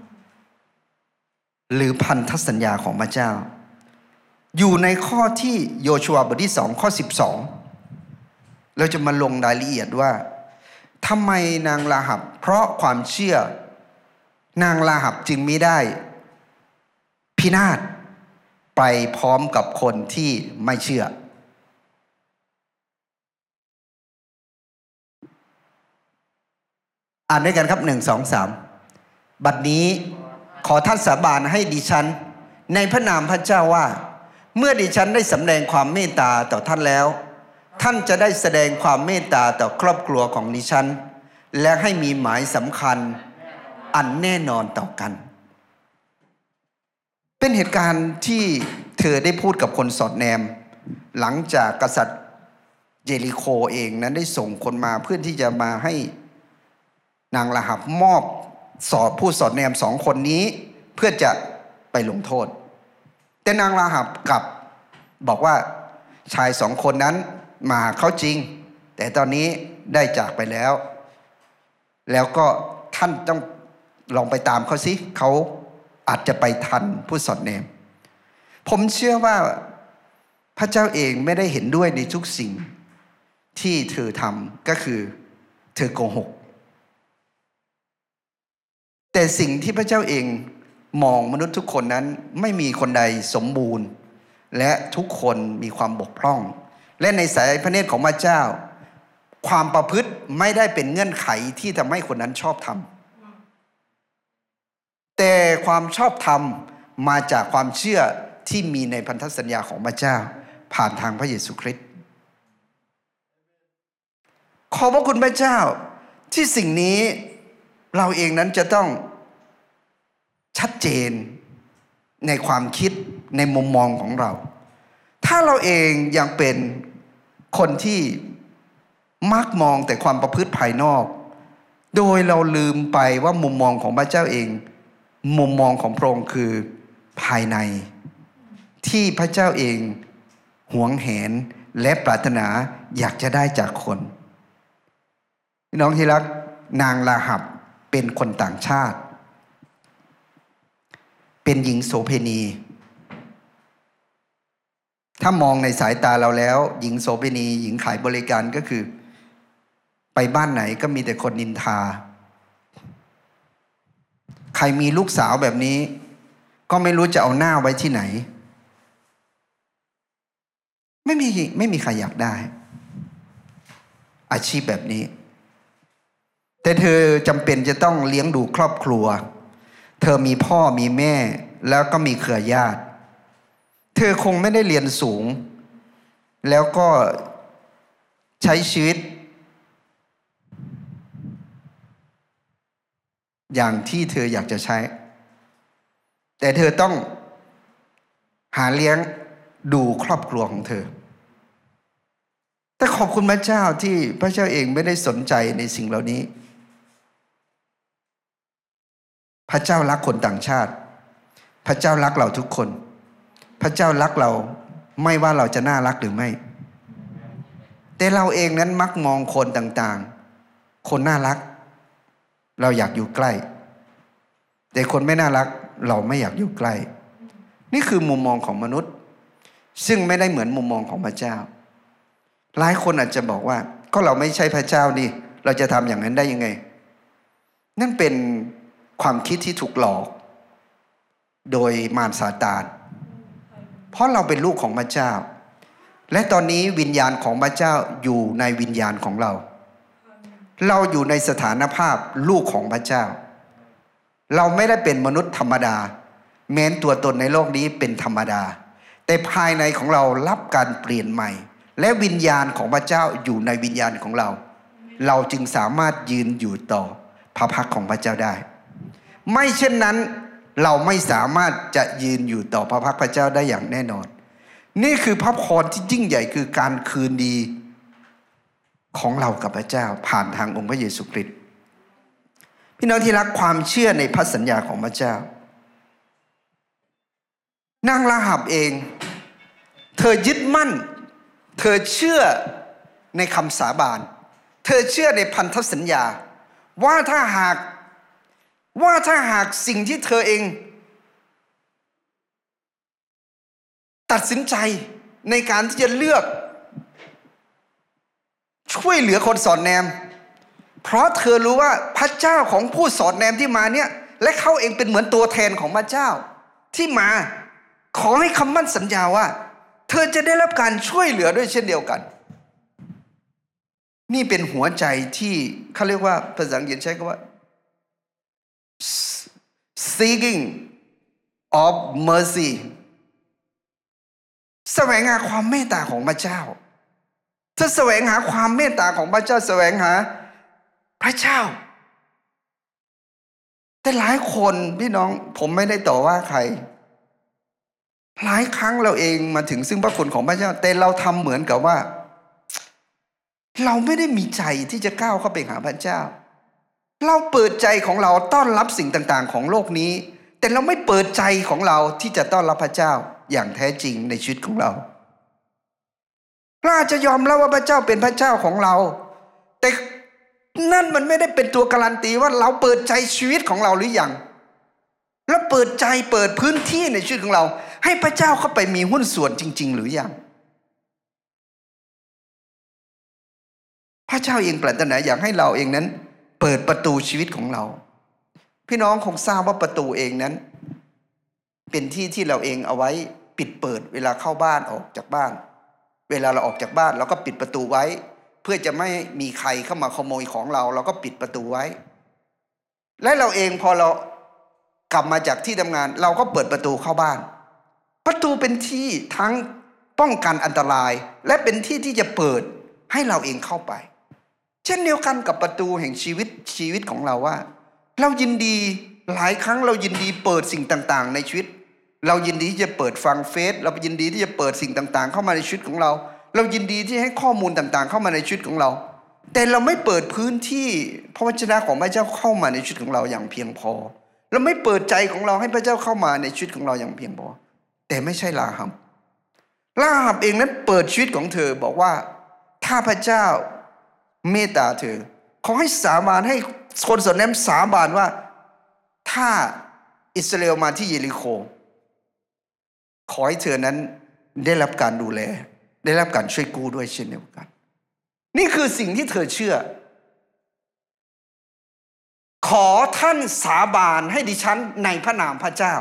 Speaker 1: หรือพันธสัญญาของพระเจ้าอยู่ในข้อที่โยชัวบทที่สองข้อสิบสองเราจะมาลงรายละเอียดว่าทำไมนางราหับเพราะความเชื่อนางราหับจึงไม่ได้พินาศไปพร้อมกับคนที่ไม่เชื่ออ่านด้วยกันครับหนึ่งสองสามบัดนี้ขอท่านสาบานให้ดิฉันในพระนามพระเจ้าว่าเมื่อดิฉันได้สำแดงความเมตตาต่อท่านแล้วท่านจะได้แสดงความเมตตาต่อครอบครัวของดิฉันและให้มีหมายสำคัญอันแน่นอนต่อกันเป็นเหตุการณ์ที่เธอได้พูดกับคนสอดแนมหลังจากกษัตริย์เยริโคเองนั้นได้ส่งคนมาเพื่อที่จะมาให้นางราหับมอบสอบผู้สอดแนมสองคนนี้เพื่อจะไปลงโทษแต่นางราหับกลับบอกว่าชายสองคนนั้นมาหาเขาจริงแต่ตอนนี้ได้จากไปแล้วแล้วก็ท่านต้องลองไปตามเขาสิเขาอาจจะไปทันผู้สอดแนมผมเชื่อว่าพระเจ้าเองไม่ได้เห็นด้วยในทุกสิ่งที่เธอทำก็คือเธอโกหกแต่สิ่งที่พระเจ้าเองมองมนุษย์ทุกคนนั้นไม่มีคนใดสมบูรณ์และทุกคนมีความบกพร่องและในสายพระเนตรของพระเจ้าความประพฤติไม่ได้เป็นเงื่อนไขที่ทำให้คนนั้นชอบธรรมแต่ความชอบธรรมมาจากความเชื่อที่มีในพันธสัญญาของพระเจ้าผ่านทางพระเยซูคริสต์ขอบพระคุณพระเจ้าที่สิ่งนี้เราเองนั้นจะต้องชัดเจนในความคิดในมุมมองของเราถ้าเราเองยังเป็นคนที่มักมองแต่ความประพฤติภายนอกโดยเราลืมไปว่ามุมมองของพระเจ้าเองมุมมองของพระองค์คือภายในที่พระเจ้าเองหวงแหนและปรารถนาอยากจะได้จากคนพี่น้องที่รักนางราหับเป็นคนต่างชาติเป็นหญิงโสเภณีถ้ามองในสายตาเราแล้วหญิงโสเภณีหญิงขายบริการก็คือไปบ้านไหนก็มีแต่คนนินทาใครมีลูกสาวแบบนี้ก็ไม่รู้จะเอาหน้าไว้ที่ไหนไม่มีไม่มีใครอยากได้อาชีพแบบนี้แต่เธอจำเป็นจะต้องเลี้ยงดูครอบครัวเธอมีพ่อมีแม่แล้วก็มีเครือญาติเธอคงไม่ได้เรียนสูงแล้วก็ใช้ชีวิตอย่างที่เธออยากจะใช้แต่เธอต้องหาเลี้ยงดูครอบครัวของเธอแต่ขอบคุณพระเจ้าที่พระเจ้าเองไม่ได้สนใจในสิ่งเหล่านี้พระเจ้ารักคนต่างชาติพระเจ้ารักเราทุกคนพระเจ้ารักเราไม่ว่าเราจะน่ารักหรือไม่แต่เราเองนั้นมักมองคนต่างๆคนน่ารักเราอยากอยู่ใกล้แต่คนไม่น่ารักเราไม่อยากอยู่ใกล้นี่คือมุมมองของมนุษย์ซึ่งไม่ได้เหมือนมุมมองของพระเจ้าหลายคนอาจจะบอกว่าก็เราไม่ใช่พระเจ้านี่เราจะทำอย่างนั้นได้ยังไงนั่นเป็นความคิดที่ถูกหลอกโดยมารซาตานเพราะเราเป็นลูกของพระเจ้าและตอนนี้วิญญาณของพระเจ้าอยู่ในวิญญาณของเราเราอยู่ในสถานภาพลูกของพระเจ้าเราไม่ได้เป็นมนุษย์ธรรมดาแม้นตัวตนในโลกนี้เป็นธรรมดาแต่ภายในของเรารับการเปลี่ยนใหม่และวิญญาณของพระเจ้าอยู่ในวิญญาณของเราเราจึงสามารถยืนอยู่ต่อพระพักของพระเจ้าได้ไม่เช่นนั้นเราไม่สามารถจะยืนอยู่ต่อพระพักพระเจ้าได้อย่างแน่นอนนี่คือพระพรที่ยิ่งใหญ่คือการคืนดีของเรากับพระเจ้าผ่านทางองค์พระเยซูคริสต์พี่น้องที่รักความเชื่อในพระสัญญาของพระเจ้านางราหับเองเธอยึดมั่นเธอเชื่อในคำสาบานเธอเชื่อในพันธสัญญาว่าถ้าหากว่าถ้าหากสิ่งที่เธอเองตัดสินใจในการที่จะเลือกช่วยเหลือคนสอดแนมเพราะเธอรู้ว่าพระเจ้าของผู้สอดแนมที่มาเนี่ยและเขาเองเป็นเหมือนตัวแทนของพระเจ้าที่มาขอให้คำมั่นสัญญาว่าเธอจะได้รับการช่วยเหลือด้วยเช่นเดียวกันนี่เป็นหัวใจที่เขาเรียกว่าภาษาอังกฤษใช้คำว่า seeking of mercy แสวงหาความเมตตาของพระเจ้าถ้าแสวงหาความเมตตาของพระเจ้าแสวงหาพระเจ้าแต่หลายคนพี่น้องผมไม่ได้ต่อว่าใครหลายครั้งเราเองมาถึงซึ่งพระคุณของพระเจ้าแต่เราทำเหมือนกับว่าเราไม่ได้มีใจที่จะก้าวเข้าไปหาพระเจ้าเราเปิดใจของเราต้อนรับสิ่งต่างๆของโลกนี้แต่เราไม่เปิดใจของเราที่จะต้อนรับพระเจ้าอย่างแท้จริงในชีวิตของเราเราอาจจะยอมรับว่าพระเจ้าเป็นพระเจ้าของเราแต่นั่นมันไม่ได้เป็นตัวการันตีว่าเราเปิดใจชีวิตของเราหรือยังแล้วเปิดใจเปิดพื้นที่ในชีวิตของเราให้พระเจ้าเข้าไปมีหุ้นส่วนจริงๆหรือยังพระเจ้าเองปรารถนาอยากให้เราเองนั้นเปิดประตูชีวิตของเราพี่น้องคงทราบว่าประตูเองนั้นเป็นที่ที่เราเองเอาไว้ปิดเปิดเวลาเข้าบ้านออกจากบ้านเวลาเราออกจากบ้านเราก็ปิดประตูไว้เพื่อจะไม่มีใครเข้ามาขโมยของเราเราก็ปิดประตูไว้และเราเองพอเรากลับมาจากที่ทำงานเราก็เปิดประตูเข้าบ้านประตูเป็นที่ทั้งป้องกันอันตรายและเป็นที่ที่จะเปิดให้เราเองเข้าไปเช่นเดียวกันกับประตูแห่งชีวิตชีวิตของเราว่าเรายินดีหลายครั้งเรายินดีเปิดสิ่งต่างๆในชีวิตเรายินดีที่จะเปิดฟังเฟซเรายินดีที่จะเปิดสิ่งต่างๆเข้ามาในชีวิตของเราเรายินดีที่ให้ข้อมูลต่างๆเข้ามาในชีวิตของเราแต่เราไม่เปิดพื้นที่พระวจนะของพระเจ้าเข้ามาในชีวิตของเราอย่างเพียงพอเราไม่เปิดใจของเราให้พระเจ้าเข้ามาในชีวิตของเราอย่างเพียงพอแต่ไม่ใช่ลาหับลาหับเองนั้นเปิดชีวิตของเธอบอกว่าถ้าพระเจ้าเมตตาเธอขอให้สาบานให้คนส่วนนั้นสาบานว่าถ้าอิสราเอลมาที่เยริโคขอให้เธอนั้นได้รับการดูแลได้รับการช่วยกู้ด้วยเช่นเดียวกันนี่คือสิ่งที่เธอเชื่อขอท่านสาบานให้ดิฉันในพระนามพระเจ้า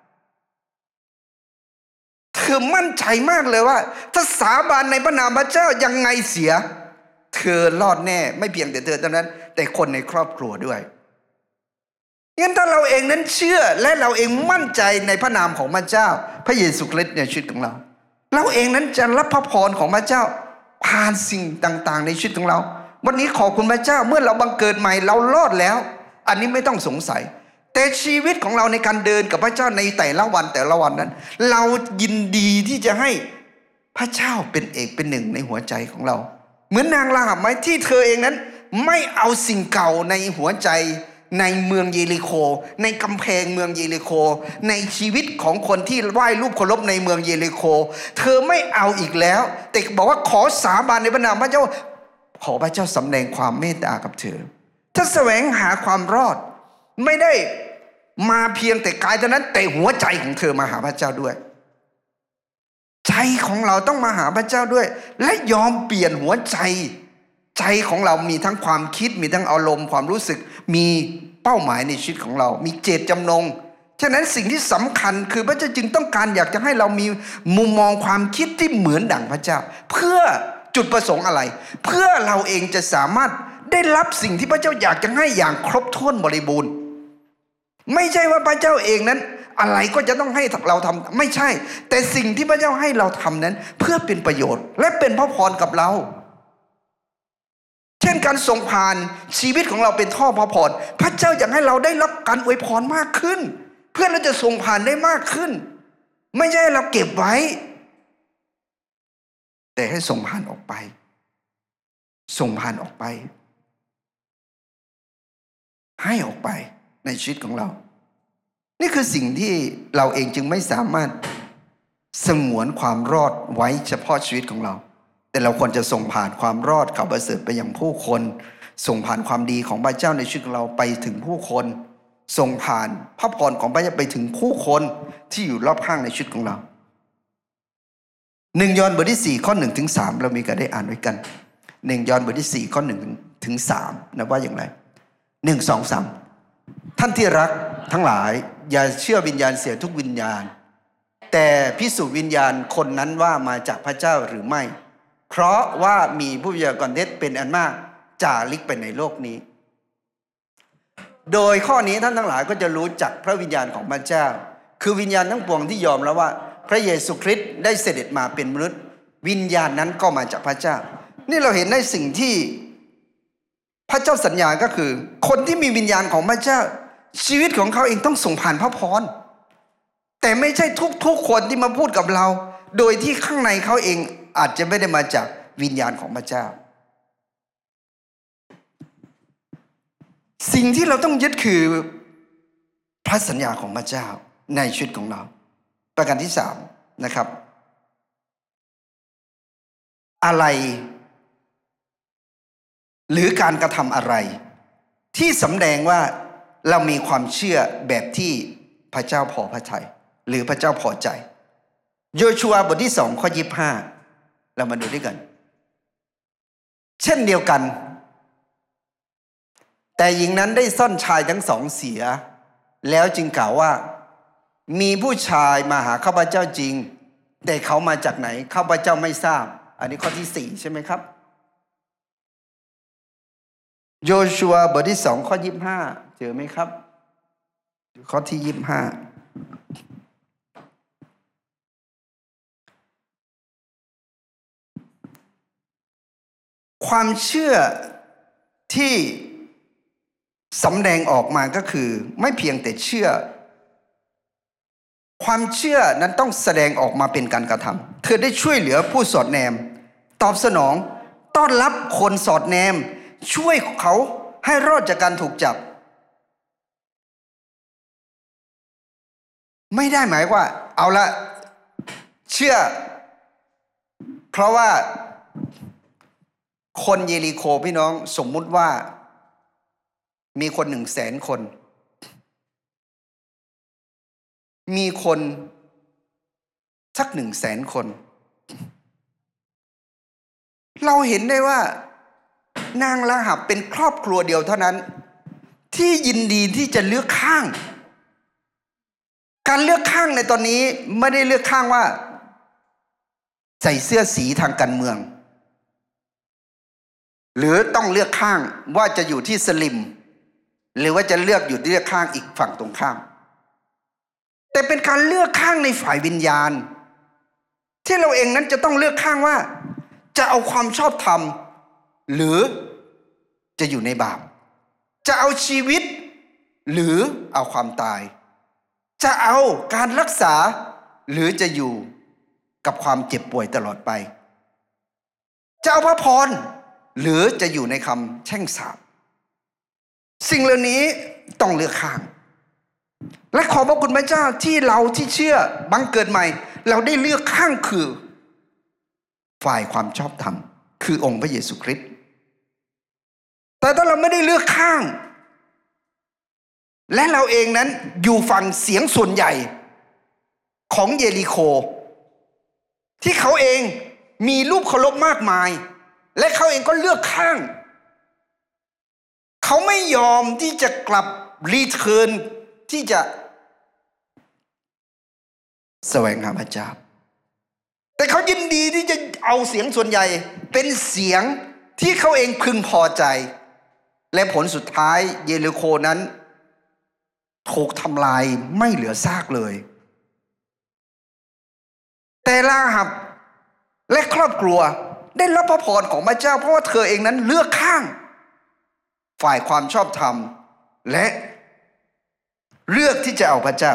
Speaker 1: เธอมั่นใจมากเลยว่าถ้าสาบานในพระนามพระเจ้ายังไงเสียเธอรอดแน่ไม่เพียงแต่เธอเท่านั้นแต่คนในครอบครัวด้วยงั้นถ้าเราเองนั้นเชื่อและเราเองมั่นใจในพระนามของพระเจ้าพระเยซูคริสต์ในชีวิตของเราเราเองนั้นจะรับพระพรของพระเจ้าผ่านสิ่งต่างๆในชีวิตของเราวันนี้ขอบคุณพระเจ้าเมื่อเราบังเกิดใหม่เรารอดแล้วอันนี้ไม่ต้องสงสัยแต่ชีวิตของเราในการเดินกับพระเจ้าในแต่ละวันแต่ละวันนั้นเรายินดีที่จะให้พระเจ้าเป็นเอกเป็นหนึ่งในหัวใจของเราเหมือนนางราหับไหมที่เธอเองนั้นไม่เอาสิ่งเก่าในหัวใจในเมืองเยริโคในกำแพงเมืองเยริโคในชีวิตของคนที่ไหว้รูปเคารพในเมืองเยริโคเธอไม่เอาอีกแล้วแต่บอกว่าขอสาบานในพระนามพระเจ้าขอพระเจ้าสำแดงความเมตตากับเธอถ้าแสวงหาความรอดไม่ได้มาเพียงแต่กายเท่านั้นแต่หัวใจของเธอมาหาพระเจ้าด้วยใจของเราต้องมาหาพระเจ้าด้วยและยอมเปลี่ยนหัวใจใจของเรามีทั้งความคิดมีทั้งอารมณ์ความรู้สึกมีเป้าหมายในชีวิตของเรามีเจตจำนงฉะนั้นสิ่งที่สำคัญคือพระเจ้าจึงต้องการอยากจะให้เรามีมุมมองความคิดที่เหมือนดั่งพระเจ้าเพื่อจุดประสงค์อะไรเพื่อเราเองจะสามารถได้รับสิ่งที่พระเจ้าอยากจะให้อย่างครบถ้วนบริบูรณ์ไม่ใช่ว่าพระเจ้าเองนั้นอะไรก็จะต้องให้เราทำไม่ใช่แต่สิ่งที่พระเจ้าให้เราทำนั้นเพื่อเป็นประโยชน์และเป็นพระพรกับเราเช่นการส่งผ่านชีวิตของเราเป็นท่อพระพรพระเจ้าอยากให้เราได้รับการอวยพรมากขึ้นเพื่อเราจะส่งผ่านได้มากขึ้นไม่ใช่เราเก็บไว้แต่ให้ส่งผ่านออกไปส่งผ่านออกไปให้ออกไปในชีวิตของเรานี่คือสิ่งที่เราเองจึงไม่สามารถสงวนความรอดไว้เฉพาะชีวิตของเราแต่เราควรจะส่งผ่านความรอดข่าวประเสริฐไปยังผู้คนส่งผ่านความดีของพระเจ้าในชีวิตของเราไปถึงผู้คนส่งผ่านพระพรของพระเจ้าไปถึงผู้คนที่อยู่รอบข้างในชีวิตของเราหนึ่งยอห์นบทที่สี่ข้อหนึ่งถึงสามเรามีการได้อ่านด้วยกันหนึ่งยอห์นบทที่สี่ข้อหนึ่งถึงสามนะว่าอย่างไรหนึ่งสองสามท่านที่รักทั้งหลายอย่าเชื่อวิญญาณเสียทุกวิญญาณแต่พิสูจน์วิญญาณคนนั้นว่ามาจากพระเจ้าหรือไม่เพราะว่ามีผู้พยากรณ์เท็จเป็นอันมากจาริกไปในโลกนี้โดยข้อนี้ท่านทั้งหลายก็จะรู้จักพระวิญญาณของพระเจ้าคือวิญญาณทั้งปวงที่ยอมแล้วว่าพระเยซูคริสต์ได้เสด็จมาเป็นมนุษย์วิญญาณนั้นก็มาจากพระเจ้านี่เราเห็นในสิ่งที่พระเจ้าสัญญาก็คือคนที่มีวิญญาณของพระเจ้าชีวิตของเขาเองต้องส่งผ่านพระพรแต่ไม่ใช่ทุกๆคนที่มาพูดกับเราโดยที่ข้างในเขาเองอาจจะไม่ได้มาจากวิญญาณของพระเจ้าสิ่งที่เราต้องยึดคือพระสัญญาของพระเจ้าในชีวิตของเราประการที่สามนะครับอะไรหรือการกระทำอะไรที่สำแดงว่าเรามีความเชื่อแบบที่พระเจ้าพอพระทัยหรือพระเจ้าพอใจโยชัวบทที่สองข้อยี่สิบห้าเรามาดูด้วยกันเช่นเดียวกันแต่หญิงนั้นได้ซ่อนชายทั้งสองเสียแล้วจึงกล่าวว่ามีผู้ชายมาหาข้าพเจ้าจริงแต่เขามาจากไหนข้าพเจ้าไม่ทราบอันนี้ข้อที่สี่ใช่ไหมครับโยชัวบทที่สองข้อยี่สิบห้าเจอไหมครับข้อที่ยี่สิบห้าความเชื่อที่สำแดงออกมาก็คือไม่เพียงแต่เชื่อความเชื่อนั้นต้องแสดงออกมาเป็นการกระทำเธอได้ช่วยเหลือผู้สอดแนมตอบสนองต้อนรับคนสอดแนมช่วยเขาให้รอดจากการถูกจับไม่ได้หมายว่าเอาละเชื่อเพราะว่าคนเยริโคพี่น้องสมมุติว่ามีคนหนึ่งแสนคนมีคนสักหนึ่งแสนคนเราเห็นได้ว่านางราหับเป็นครอบครัวเดียวเท่านั้นที่ยินดีที่จะเลือกข้างการเลือกข้างในตอนนี้ไม่ได้เลือกข้างว่าใส่เสื้อสีทางการเมืองหรือต้องเลือกข้างว่าจะอยู่ที่สลิมหรือว่าจะเลือกอยู่ที่เลือกข้างอีกฝั่งตรงข้ามแต่เป็นการเลือกข้างในฝ่ายวิญญาณที่เราเองนั้นจะต้องเลือกข้างว่าจะเอาความชอบธรรมหรือจะอยู่ในบาปจะเอาชีวิตหรือเอาความตายจะเอาการรักษาหรือจะอยู่กับความเจ็บป่วยตลอดไปจะเอาพระพรหรือจะอยู่ในคำแช่งสาปสิ่งเหล่านี้ต้องเลือกข้างและขอบพระคุณพระเจ้าที่เราที่เชื่อบังเกิดใหม่เราได้เลือกข้างคือฝ่ายความชอบธรรมคือองค์พระเยซูคริสต์แต่ถ้าเราไม่ได้เลือกข้างและเราเองนั้นอยู่ฝั่งเสียงส่วนใหญ่ของเยริโคที่เขาเองมีรูปเคารพมากมายและเขาเองก็เลือกข้างเขาไม่ยอมที่จะกลับรีเทิร์นที่จะแสวงหาพระเจ้าแต่เขายินดีที่จะเอาเสียงส่วนใหญ่เป็นเสียงที่เขาเองพึงพอใจและผลสุดท้ายเยริโคนั้นถูกทำลายไม่เหลือซากเลยแต่ราหับและครอบครัวได้รับพระพรของพระเจ้าเพราะว่าเธอเองนั้นเลือกข้างฝ่ายความชอบธรรมและเลือกที่จะเอาพระเจ้า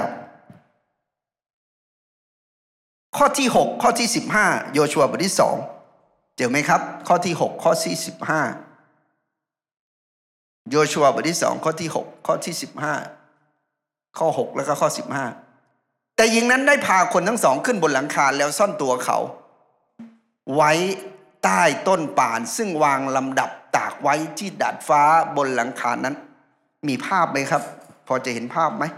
Speaker 1: ข้อที่หกข้อที่สิบห้าโยชัวบทที่สองเจอไหมครับข้อที่หกข้อที่สิบห้าโยชัวบทที่สองข้อที่หกข้อที่สิบห้าข้อหกแล้วก็ข้อสิบห้าแต่หญิงนั้นได้พาคนทั้งสองขึ้นบนหลังคาแล้วซ่อนตัวเขาไว้ใต้ต้นป่านซึ่งวางลำดับตากไว้ที่ดาดฟ้าบนหลังคานั้นมีภาพไหมครับพอจะเห็นภาพไหม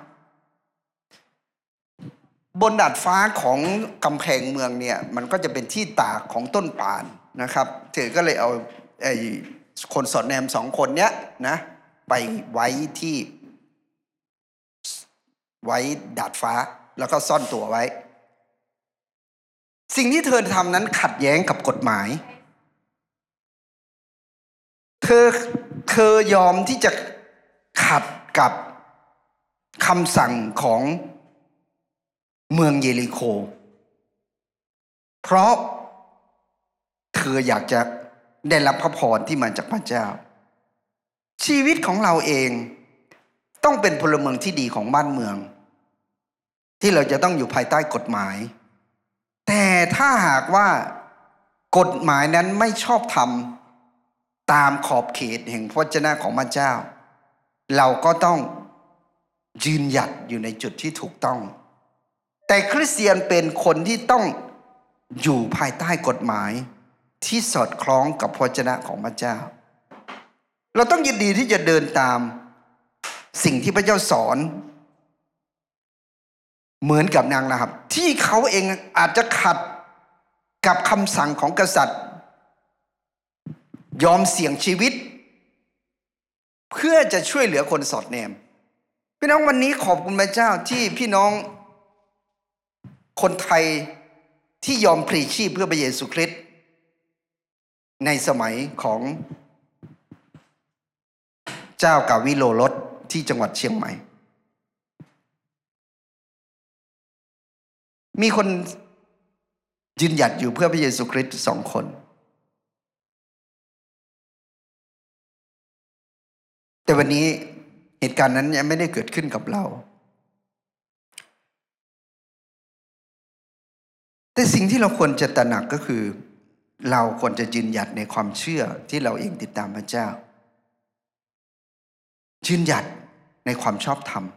Speaker 1: บนดาดฟ้าของกำแพงเมืองเนี่ยมันก็จะเป็นที่ตากของต้นป่านนะครับเธอก็เลยเอาไอ้คนสอดแนมสองคนเนี้ยนะไปไว้ที่ไว้ดาดฟ้าแล้วก็ซ่อนตัวไว้สิ่งที่เธอทำนั้นขัดแย้งกับกฎหมายเธอเธอยอมที่จะขัดกับคำสั่งของเมืองเยริโคเพราะเธออยากจะได้รับพระพรที่มาจากพระเจ้าชีวิตของเราเองต้องเป็นพลเมืองที่ดีของบ้านเมืองที่เราจะต้องอยู่ภายใต้กฎหมายแต่ถ้าหากว่ากฎหมายนั้นไม่ชอบธรรมตามขอบเขตแห่งพระวจนะของพระเจ้าเราก็ต้องยืนหยัดอยู่ในจุดที่ถูกต้องแต่คริสเตียนเป็นคนที่ต้องอยู่ภายใต้กฎหมายที่สอดคล้องกับพระวจนะของพระเจ้าเราต้องยินดีที่จะเดินตามสิ่งที่พระเจ้าสอนเหมือนกับนางราหับที่เขาเองอาจจะขัดกับคำสั่งของกษัตริย์ยอมเสี่ยงชีวิตเพื่อจะช่วยเหลือคนสอดแนมพี่น้องวันนี้ขอบคุณพระเจ้าที่พี่น้องคนไทยที่ยอมพลีชีพเพื่อพระเยซูคริสต์ในสมัยของเจ้ากาวิโลรสที่จังหวัดเชียงใหม่มีคนยืนหยัดอยู่เพื่อพระเยซูคริสต์สองคนแต่วันนี้เหตุการณ์นั้นยังไม่ได้เกิดขึ้นกับเราแต่สิ่งที่เราควรจะตระหนักก็คือเราควรจะยืนหยัดในความเชื่อที่เราเองติดตามพระเจ้ายืนหยัดในความชอบธรรม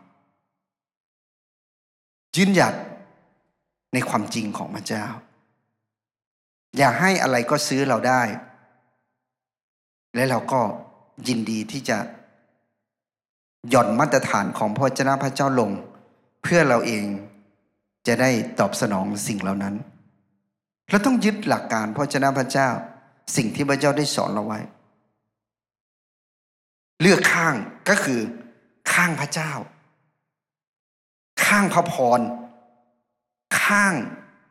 Speaker 1: ยืนหยัดในความจริงของพระเจ้าอย่าให้อะไรก็ซื้อเราได้และเราก็ยินดีที่จะหย่อนมาตรฐานของพระวจนะพระเจ้าลงเพื่อเราเองจะได้ตอบสนองสิ่งเหล่านั้นเราต้องยึดหลักการพระวจนะพระเจ้าสิ่งที่พระเจ้าได้สอนเราไว้เลือกข้างก็คือข้างพระเจ้าข้างพระพรข้าง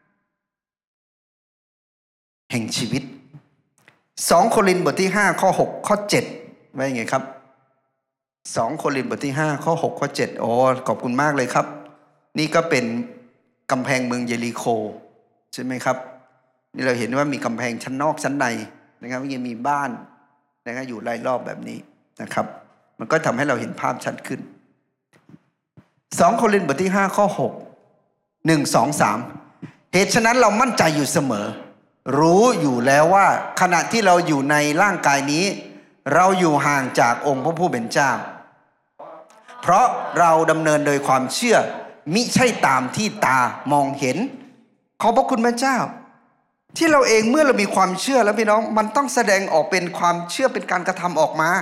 Speaker 1: แห่งชีวิตสองโครินธ์บทที่ห้าข้อหกข้อเจ็ดว่ายังไงครับสองโครินธ์บทที่ห้าข้อหกข้อเจ็ดโอ้ขอบคุณมากเลยครับนี่ก็เป็นกำแพงเมืองเยริโคใช่ไหมครับนี่เราเห็นว่ามีกำแพงชั้นนอกชั้นในนะครับยังมีบ้านนะครับอยู่รายรอบแบบนี้นะครับมันก็ทำให้เราเห็นภาพชัดขึ้นสองโครินธ์บทที่ห้าข้อหกหนึ่งสองสามเหตุฉะนั้นเรามั่นใจอยู่เสมอรู้อยู่แล้วว่าขณะที่เราอยู่ในร่างกายนี้เราอยู่ห่างจากองค์พระผู้เป็นเจ้าเพราะเราดำเนินโดยความเชื่อมิใช่ตามที่ตามองเห็นขอบพระคุณพระเจ้าที่เราเองเมื่อเรามีความเชื่อแล้วพี่น้องมันต้องแสดงออกเป็นความเชื่อเป็นการกระทำออกมา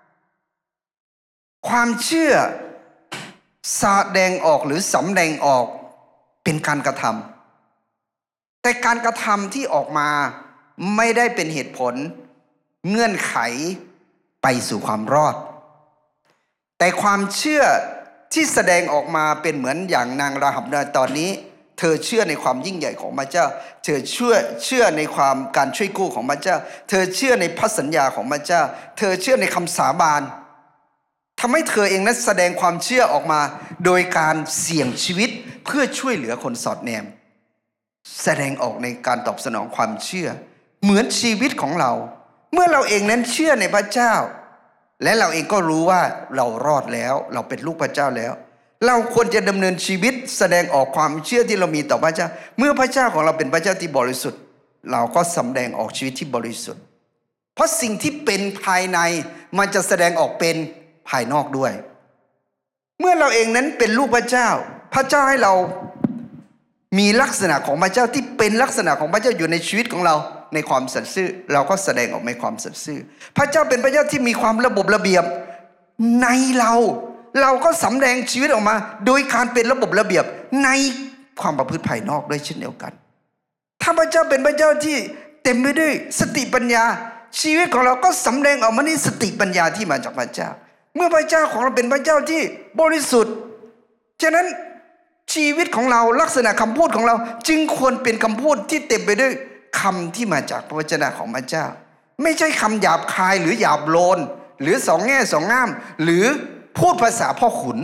Speaker 1: ความเชื่อแสดงออกหรือสำแดงออกเป็นการกระทำแต่การกระทำที่ออกมาไม่ได้เป็นเหตุผลเงื่อนไขไปสู่ความรอดแต่ความเชื่อที่แสดงออกมาเป็นเหมือนอย่างนางราหับในตอนนี้เธอเชื่อในความยิ่งใหญ่ของพระเจ้าเธอเชื่อเชื่อในความการช่วยกู้ของพระเจ้าเธอเชื่อในพระสัญญาของพระเจ้าเธอเชื่อในคำสาบานทำให้เธอเองนั้นแสดงความเชื่อออกมาโดยการเสี่ยงชีวิตเพื่อช่วยเหลือคนสอดแนมแสดงออกในการตอบสนองความเชื่อเหมือนชีวิตของเราเมื่อเราเองนั้นเชื่อในพระเจ้าและเราเองก็รู้ว่าเรารอดแล้วเราเป็นลูกพระเจ้าแล้วเราควรจะดำเนินชีวิตแสดงออกความเชื่อที่เรามีต่อพระเจ้าเมื่อพระเจ้าของเราเป็นพระเจ้าที่บริสุทธิ์เราก็แสดงออกชีวิตที่บริสุทธิ์เพราะสิ่งที่เป็นภายในมันจะแสดงออกเป็นภายนอกด้วยเมื่อเราเองนั้นเป็นลูกพระเจ้าพระเจ้าให้เรามีลักษณะของพระเจ้าที่เป็นลักษณะของพระเจ้าอยู่ในชีวิตของเราในความสัตย์ซื่อเราก็แสดงออกในความสัตย์ซื่อพระเจ้าเป็นพระเจ้าที่มีความระบบระเบียบในเราเราก็สำแดงชีวิตออกมาโดยการเป็นระบบระเบียบในความประพฤติภายนอกด้วยเช่นเดียวกันถ้าพระเจ้าเป็นพระเจ้าที่เต็มไปด้วยสติปัญญาชีวิตของเราก็สำแดงออกมาในสติปัญญาที่มาจากพระเจ้าเมื่อพระเจ้าของเราเป็นพระเจ้าที่บริสุทธิ์ฉะนั้นชีวิตของเราลักษณะคำพูดของเราจึงควรเป็นคำพูดที่เต็มไปด้วยคำที่มาจากพระวจนะของพระเจ้าไม่ใช่คำหยาบคายหรือหยาบโลนหรือสองแง่สองง่ามหรือพูดภาษาพ่อขุน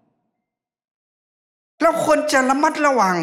Speaker 1: เราควรจะระมัดระวัง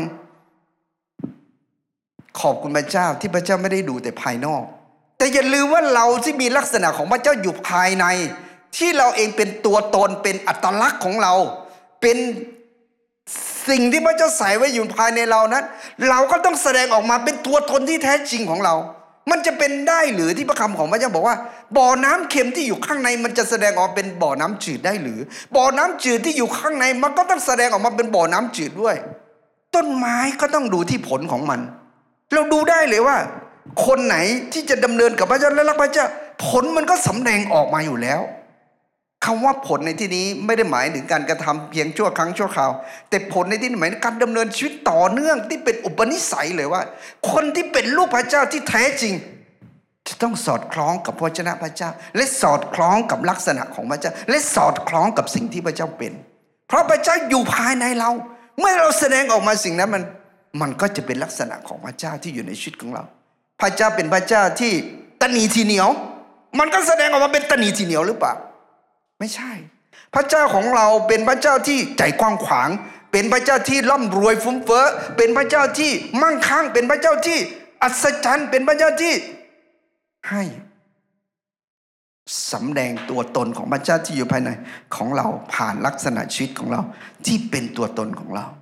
Speaker 1: ขอบคุณพระเจ้าที่พระเจ้าไม่ได้ดูแต่ภายนอกแต่อย่าลืมว่าเราที่มีลักษณะของพระเจ้าอยู่ภายในที่เราเองเป็นตัวตนเป็นอัตลักษณ์ของเราเป็นสิ่งที่พระเจ้าใส่ไว้อยู่ภายในเรานั้นเราก็ต้องแสดงออกมาเป็นตัวตนที่แท้จริงของเรามันจะเป็นได้หรือที่พระคำของพระเจ้าบอกว่าบ่อน้ำเค็มที่อยู่ข้างในมันจะแสดงออกเป็นบ่อน้ำจืดได้หรือบ่อน้ำจืดที่อยู่ข้างในมันก็ต้องแสดงออกมาเป็นบ่อน้ำจืดด้วยต้นไม้ก็ต้องดูที่ผลของมันเราดูได้เลยว่าคนไหนที่จะดำเนินกับพระเจ้าและรักพระเจ้าผลมันก็สำแดงออกมาอยู่แล้วคำว่าผลในที่นี้ไม่ได้หมายถึงการกระทำเพียงชั่วครั้งชั่วคราวแต่ผลในที่นี้หมายถึงการดำเนินชีวิตต่อเนื่องที่เป็นอุปนิสัยเลยว่าคนที่เป็นลูกพระเจ้าที่แท้จริงจะต้องสอดคล้องกับพระวจนะพระเจ้าและสอดคล้องกับลักษณะของพระเจ้าและสอดคล้องกับสิ่งที่พระเจ้าเป็นเพราะพระเจ้าอยู่ภายในเราเมื่อเราแสดงออกมาสิ่งนั้นมันมันก็จะเป็นลักษณะของพระเจ้าที่อยู่ในชีวิตของเราพระเจ้าเป็นพระเจ้าที่ตนีทีเหนียวมันก็แสดงออกมาเป็นตนีทีเหนียวหรือเปล่าไม่ใช่พระเจ้าของเราเป็นพระเจ้าที่ใจกว้างขวางเป็นพระเจ้าที่ร่ำรวยฟุ้งเฟ้อเป็นพระเจ้าที่มั่งคั่งเป็นพระเจ้าที่อัศจรรย์เป็นพระเจ้าที่ให้สำแดงตัวตนของพระเจ้าที่อยู่ภายในของเราผ่านลักษณะชีวิตของเราที่เป็นตัวตนของเรา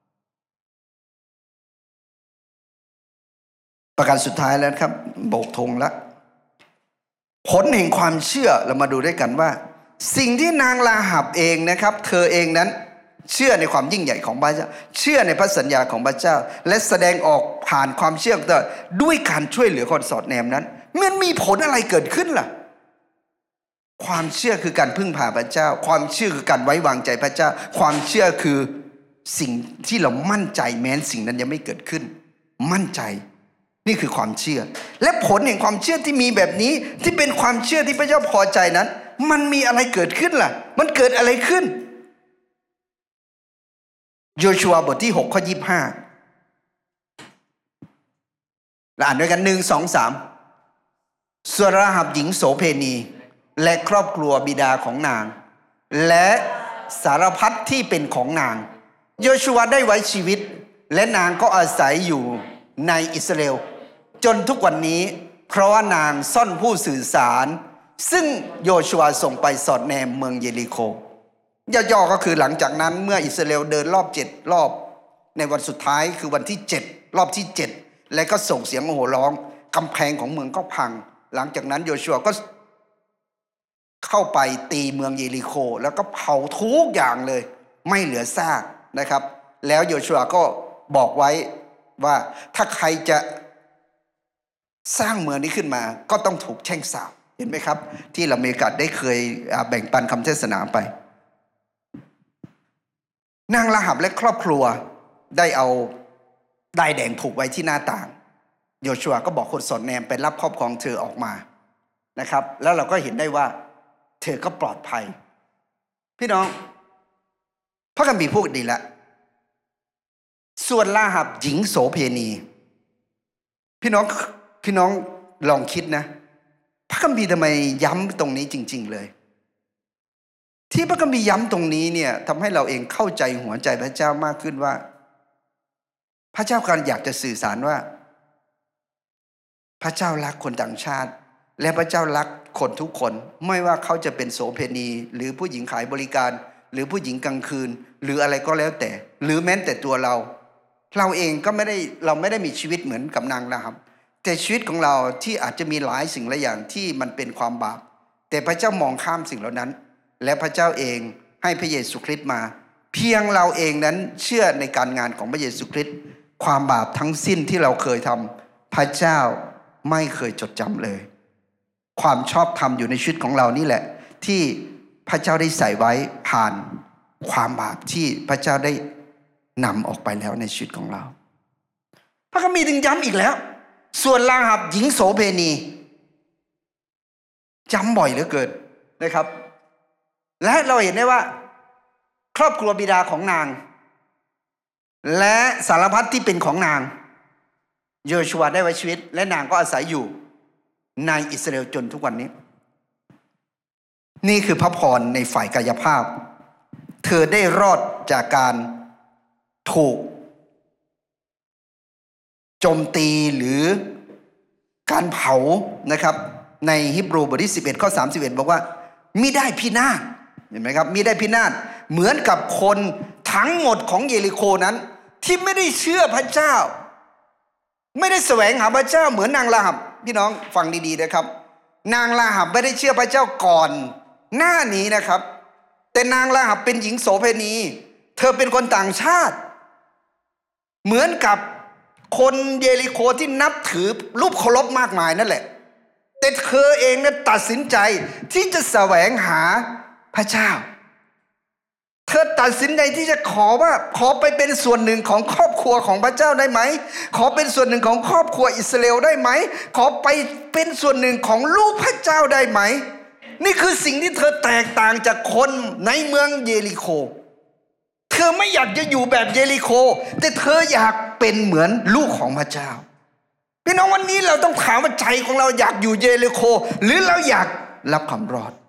Speaker 1: ประการสุดท้ายแล้วครับโบกธงแล้วผลแห่งความเชื่อเรามาดูด้วยกันว่าสิ่งที่นางราหับเองนะครับเธอเองนั้นเชื่อในความยิ่งใหญ่ของพระเจ้าเชื่อในพระสัญญาของพระเจ้าและแสดงออกผ่านความเชื่อของเธอด้วยการช่วยเหลือคนสอดแนมนั้นมันมีผลอะไรเกิดขึ้นล่ะความเชื่อคือการพึ่งพาพระเจ้าความเชื่อคือการไว้วางใจพระเจ้าความเชื่อคือสิ่งที่เรามั่นใจแม้นสิ่งนั้นยังไม่เกิดขึ้นมั่นใจนี่คือความเชื่อและผลแห่งความเชื่อที่มีแบบนี้ที่เป็นความเชื่อที่พระเจ้าพอใจนั้นมันมีอะไรเกิดขึ้นล่ะมันเกิดอะไรขึ้นโยชัวบทที่หกข้อยี่สิบห้าเราอ่านด้วยกันหนึ่งสองสามส่วนราหับหญิงโสเพณีและครอบครัวบิดาของนางและสารพัดที่เป็นของนางโยชัวได้ไว้ชีวิตและนางก็อาศัยอยู่ในอิสราเอลจนทุกวันนี้เพราะว่านางซ่อนผู้สื่อสารซึ่งโยชัวส่งไปสอดแนมเมืองเยริโคย่อๆก็คือหลังจากนั้นเมื่ออิสราเอลเดินรอบเจ็ดรอบในวันสุดท้ายคือวันที่เจ็ดรอบที่เจ็ดและก็ส่งเสียงโห่ร้องกำแพงของเมืองก็พังหลังจากนั้นโยชัวก็เข้าไปตีเมืองเยริโคแล้วก็เผาทุกอย่างเลยไม่เหลือซากนะครับแล้วโยชัวก็บอกไว้ว่าถ้าใครจะสร้างเมืองนี้ขึ้นมาก็ต้องถูกแช่งสาปเห็นไหมครับที่เราเมกาได้เคยแบ่งปันคำเทศนาไปนางราหับและครอบครัวได้เอาด้ายแดงผูกไว้ที่หน้าต่างโยชัวก็บอกคนสอดแนมไปรับครอบครองเธอออกมานะครับแล้วเราก็เห็นได้ว่าเธอก็ปลอดภัยพี่น้องพระคัมภีร์พูดดีแล้วส่วนราหับหญิงโสเพณีพี่น้องพี่น้องลองคิดนะพระคัมภีร์ทำไมย้ำตรงนี้จริงๆเลยที่พระคัมภีร์ย้ำตรงนี้เนี่ยทำให้เราเองเข้าใจหัวใจพระเจ้ามากขึ้นว่าพระเจ้าการอยากจะสื่อสารว่าพระเจ้ารักคนต่างชาติและพระเจ้ารักคนทุกคนไม่ว่าเขาจะเป็นโสเพณีหรือผู้หญิงขายบริการหรือผู้หญิงกลางคืนหรืออะไรก็แล้วแต่หรือแม้แต่ตัวเราเราเองก็ไม่ได้เราไม่ได้มีชีวิตเหมือนกับนางราหับแต่ชีวิตของเราที่อาจจะมีหลายสิ่งหลายอย่างที่มันเป็นความบาปแต่พระเจ้ามองข้ามสิ่งเหล่านั้นและพระเจ้าเองให้พระเยซูคริสต์มาเพียงเราเองนั้นเชื่อในการงานของพระเยซูคริสต์ความบาปทั้งสิ้นที่เราเคยทำพระเจ้าไม่เคยจดจำเลยความชอบธรรมอยู่ในชีวิตของเรานี่แหละที่พระเจ้าได้ใส่ไว้ผ่านความบาปที่พระเจ้าได้นำออกไปแล้วในชีวิตของเราพระคัมภีร์ถึงย้ำอีกแล้วส่วนราหับหญิงโสเพณีย้ำบ่อยเหลือเกินนะครับและเราเห็นได้ว่าครอบครัวบิดาของนางและสารพัดที่เป็นของนางโยชัวได้ไว้ชีวิตและนางก็อาศัยอยู่ในอิสราเอลจนทุกวันนี้นี่คือพระพรในฝ่ายกายภาพเธอได้รอดจากการถูกโจมตีหรือการเผานะครับในฮีบรูบทที่สิบเอ็ดข้อสามสิบเอ็ดบอกว่ามิได้พินาศเห็นไหมครับมิได้พินาศเหมือนกับคนทั้งหมดของเยริโคนั้นที่ไม่ได้เชื่อพระเจ้าไม่ได้แสวงหาพระเจ้าเหมือนนางราหับพี่น้องฟังดีๆนะครับนางราหับไม่ได้เชื่อพระเจ้าก่อนหน้านี้นะครับแต่นางราหับเป็นหญิงโสเภณีเธอเป็นคนต่างชาติเหมือนกับคนเยริโคที่นับถือรูปเคารพมากมายนั่นแหละแต่เธอเองนั้นตัดสินใจที่จะแสวงหาพระเจ้าเธอตัดสินใจที่จะขอว่าขอไปเป็นส่วนหนึ่งของครอบครัวของพระเจ้าได้ไหมขอเป็นส่วนหนึ่งของครอบครัวอิสราเอลได้ไหมขอไปเป็นส่วนหนึ่งของลูกพระเจ้าได้ไหมนี่คือสิ่งที่เธอแตกต่างจากคนในเมืองเยริโคเธอไม่อยากจะอยู่แบบเยริโคแต่เธออยากเป็นเหมือนลูกของพระเจ้าพี่น้องวันนี้เราต้องถามว่าใจของเราอยากอยู่เยริโคหรือเราอยากรับความรอด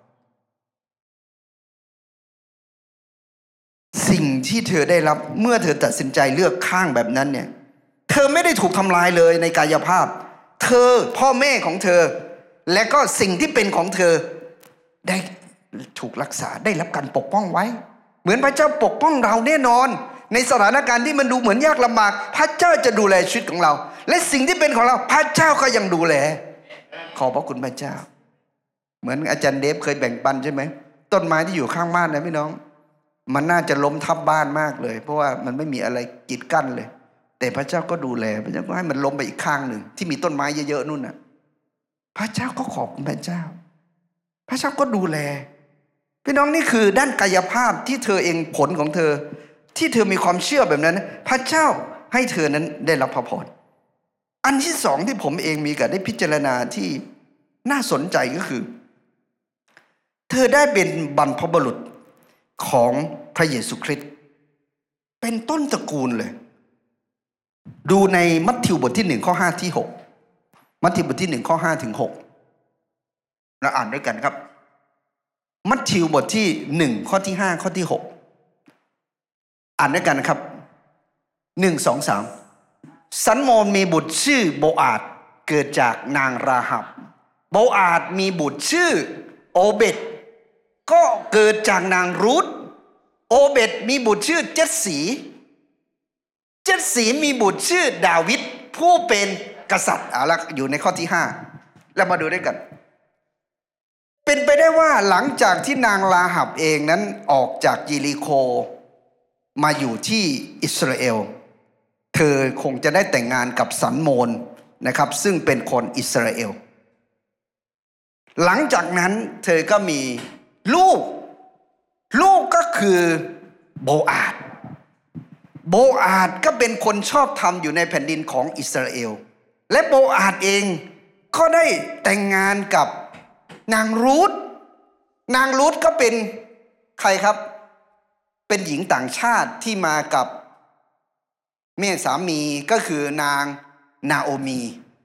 Speaker 1: สิ่งที่เธอได้รับเมื่อเธอตัดสินใจเลือกข้างแบบนั้นเนี่ยเธอไม่ได้ถูกทำลายเลยในกายภาพเธอพ่อแม่ของเธอและก็สิ่งที่เป็นของเธอได้ถูกรักษาได้รับการปกป้องไว้เหมือนพระเจ้าปกป้องเราแน่นอนในสถานการณ์ที่มันดูเหมือนยากลำบากพระเจ้าจะดูแลชีวิตของเราและสิ่งที่เป็นของเราพระเจ้าก็ยังดูแลขอบพระคุณพระเจ้าเหมือนอาจารย์เดฟเคยแบ่งปันใช่ไหมต้นไม้ที่อยู่ข้างบ้านนะพี่น้องมันน่าจะล้มทับบ้านมากเลยเพราะว่ามันไม่มีอะไรกีดกั้นเลยแต่พระเจ้าก็ดูแลพระเจ้าก็ให้มันล้มไปอีกข้างหนึ่งที่มีต้นไม้เยอะๆนู่นน่ะพระเจ้าก็ขอบคุณพระเจ้าพระเจ้าก็ดูแลพี่น้องนี่คือด้านกายภาพที่เธอเองผลของเธอที่เธอมีความเชื่อแบบนั้นพระเจ้าให้เธอนั้นได้รับพระพรอันที่สองที่ผมเองมีกับได้พิจารณาที่น่าสนใจก็คือเธอได้เป็นบรรพบุรุษของพระเยซูคริสต์เป็นต้นตระกูลเลยดูในมัทธิวบทที่หนึ่งข้อห้าที่หกมัทธิวบทที่หนึ่งข้อห้าถึงหกเราอ่านด้วยกันครับมัทธิวบทที่หนึ่งข้อที่ห้าข้อที่หกอ่านด้วยกันครับหนึ่งสองสามสันโมนมีบุตรชื่อโบอาดเกิดจากนางราหับโบอาดมีบุตรชื่อโอเบดก็เกิดจากนางรูธโอเบดมีบุตรชื่อเจสสีเจสสีมีบุตรชื่อดาวิดผู้เป็นกษัตริย์เอาละอยู่ในข้อที่ห้าแล้วมาดูด้วยกันเป็นไปได้ว่าหลังจากที่นางราหับเองนั้นออกจากเยริโคมาอยู่ที่อิสราเอลเธอคงจะได้แต่งงานกับสันโมนนะครับซึ่งเป็นคนอิสราเอลหลังจากนั้นเธอก็มีลูกลูกก็คือโบอาดโบอาดก็เป็นคนชอบธรรมอยู่ในแผ่นดินของอิสราเอลและโบอาดเองก็ได้แต่งงานกับนางรูธนางรูธก็เป็นใครครับเป็นหญิงต่างชาติที่มากับแม่สามีก็คือนางนาโอมี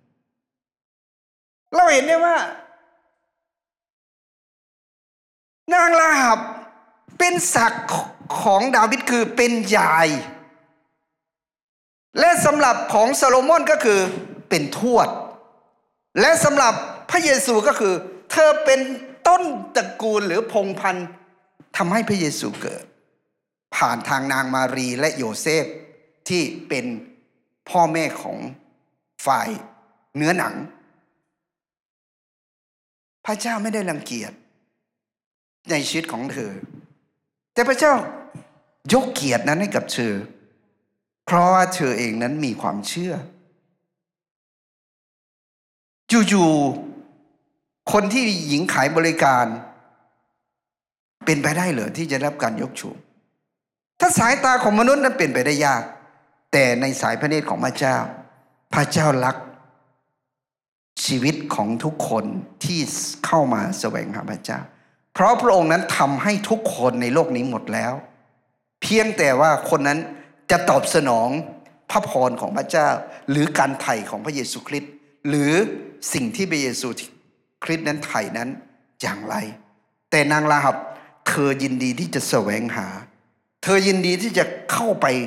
Speaker 1: เราเห็นได้ว่านางราหับเป็นศักดิ์ของดาวิดคือเป็นยายและสำหรับของโซโลมอนก็คือเป็นทวดและสำหรับพระเยซูก็คือเธอเป็นต้นตระกูลหรือพงศ์พันธุ์ทำให้พระเยซูเกิดผ่านทางนางมารีและโยเซฟที่เป็นพ่อแม่ของฝ่ายเนื้อหนังพระเจ้าไม่ได้รังเกียจในชีวิตของเธอแต่พระเจ้ายกเกียรตินั้นให้กับเธอเพราะว่าเธอเองนั้นมีความเชื่ออยู่ๆคนที่หญิงขายบริการเป็นไปได้เหรอที่จะรับการยกชูถ้าสายตาของมนุษย์นั้นเป็นไปได้ยากแต่ในสายพระเนตรของพระเจ้าพระเจ้ารักชีวิตของทุกคนที่เข้ามาแสวงหาพระเจ้าเพราะพระองค์นั้นทำให้ทุกคนในโลกนี้หมดแล้วเพียงแต่ว่าคนนั้นจะตอบสนองพระพรของพระเจ้าหรือการไถ่ของพระเยซูคริสต์หรือสิ่งที่พระเยซูคริสต์นั้นไถ่นั้นอย่างไรแต่นางราหับเธอยินดีที่จะแสวงหาเธอยินดีที่จะเข้าไป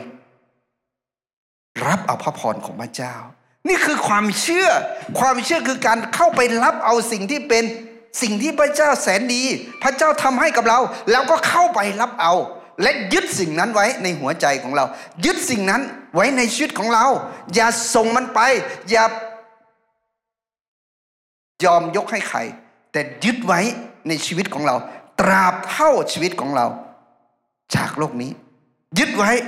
Speaker 1: รับเอาพระพรของพระเจ้านี่คือความเชื่อความเชื่อคือการเข้าไปรับเอาสิ่งที่เป็นสิ่งที่พระเจ้าแสนดีพระเจ้าทำให้กับเราแล้วก็เข้าไปรับเอาและยึดสิ่งนั้นไว้ในหัวใจของเรายึดสิ่งนั้นไว้ในชีวิตของเราอย่าส่งมันไปอย่ายอมยกให้ใครแต่ยึดไว้ในชีวิตของเราตราบเท่าชีวิตของเราจากโลกนี้ยึดไว้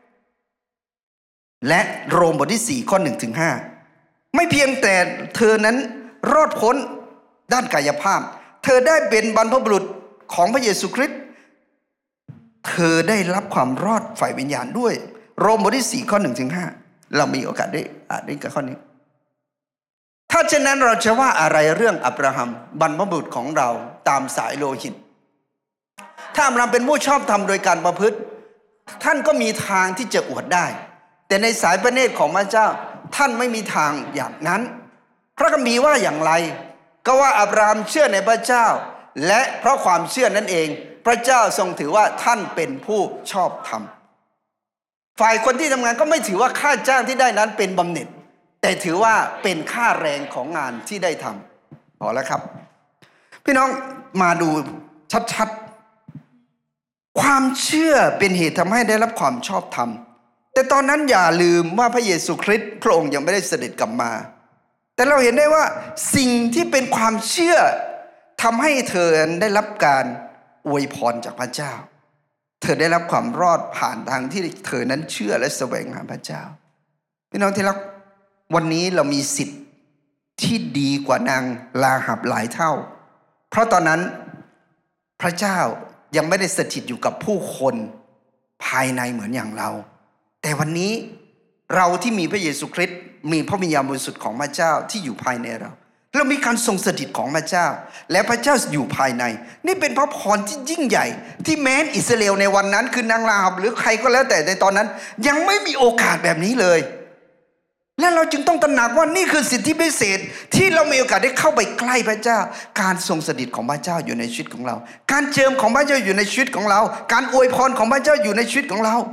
Speaker 1: และโรมบทที่สี่ข้อหนึ่งถึงห้าไม่เพียงแต่เธอนั้นรอดพ้นด้านกายภาพเธอได้เป็นบรรพบุรุษของพระเยซูคริสต์เธอได้รับความรอดฝ่ายวิญญาณด้วยโรมบทที่สี่ข้อหนึ่งถึงห้าเรามีโอกาสได้อ่านด้วยกันข้อนี้ถ้าเช่นนั้นเราจะว่าอะไรเรื่องอับราฮัมบรรพบุรุษของเราตามสายโลหิตถ้าอับราฮัมเป็นผู้ชอบธรรมโดยการประพฤติท่านก็มีทางที่จะอวดได้แต่ในสายพระเนตรของพระเจ้าท่านไม่มีทางอย่างนั้นพระคัมภีร์ว่าอย่างไรก็ว่าอับราฮัมเชื่อในพระเจ้าและเพราะความเชื่อนั่นเองพระเจ้าทรงถือว่าท่านเป็นผู้ชอบธรรมฝ่ายคนที่ทำงานก็ไม่ถือว่าค่าจ้างที่ได้นั้นเป็นบำเหน็จแต่ถือว่าเป็นค่าแรงของงานที่ได้ทำพอแล้วครับพี่น้องมาดูชัดๆความเชื่อเป็นเหตุทำให้ได้รับความชอบธรรมแต่ตอนนั้นอย่าลืมว่าพระเยซูคริสต์พระองค์ยังไม่ได้เสด็จกลับมาแต่เราเห็นได้ว่าสิ่งที่เป็นความเชื่อทำให้เธอได้รับการอวยพรจากพระเจ้าเธอได้รับความรอดผ่านทางที่เธอนั้นเชื่อและแสวงหาพระเจ้าพี่น้องที่รักวันนี้เรามีสิทธิ์ที่ดีกว่านางลาหับหลายเท่าเพราะตอนนั้นพระเจ้ายังไม่ได้สถิตอยู่กับผู้คนภายในเหมือนอย่างเราแต่วันนี้เราที่มีพระเยซูคริสต์มีพระวิญญาณบริสุทธิ์ของพระเจ้าที่อยู่ภายในเราเรามีการทรงสถิตของพระเจ้าและพระเจ้าอยู่ภายในนี่เป็นพระพรที่ยิ่งใหญ่ที่แม้นอิสราเอลในวันนั้นคือนางราหับหรือใครก็แล้วแต่ในตอนนั้นยังไม่มีโอกาสแบบนี้เลยและเราจึงต้องตระหนักว่านี่คือสิทธิพิเศษที่เรามีโอกาสได้เข้าไปใกล้พระเจ้าการทรงสถิตของพระเจ้าอยู่ในชีวิตของเราการเจิมของพระเจ้าอยู่ในชีวิตของเราการอวยพรของพระเจ้าอยู่ในชีวิตของเรา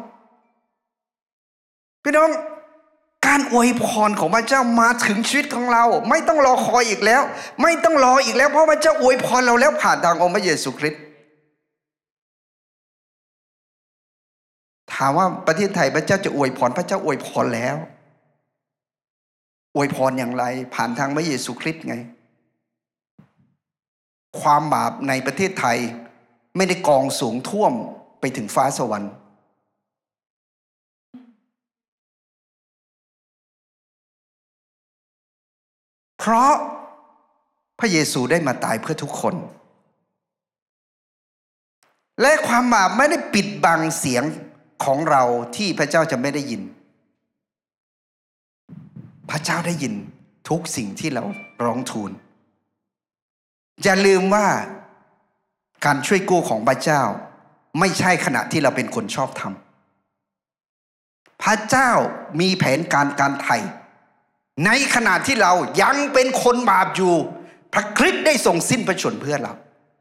Speaker 1: พี่น้องการอวยพรของพระเจ้ามาถึงชีวิตของเราไม่ต้องรอคอยอีกแล้วไม่ต้องรออีกแล้วเพราะพระเจ้าอวยพรเราแล้วผ่านทางองค์พระเยซูคริสต์ถามว่าประเทศไทยพระเจ้าจะอวยพรพระเจ้าอวยพรแล้วอวยพรอย่างไรผ่านทางพระเยซูคริสต์ไงความบาปในประเทศไทยไม่ได้กองสูงท่วมไปถึงฟ้าสวรรค์เพราะพระเยซูได้มาตายเพื่อทุกคนและความบาปไม่ได้ปิดบังเสียงของเราที่พระเจ้าจะไม่ได้ยินพระเจ้าได้ยินทุกสิ่งที่เราร้องทูลอย่าลืมว่าการช่วยกู้ของพระเจ้าไม่ใช่ขณะที่เราเป็นคนชอบธรรมพระเจ้ามีแผนการการไถ่ในขณะที่เรายังเป็นคนบาปอยู่พระคริสต์ได้ทรงสิ้นพระชนม์เพื่อเรา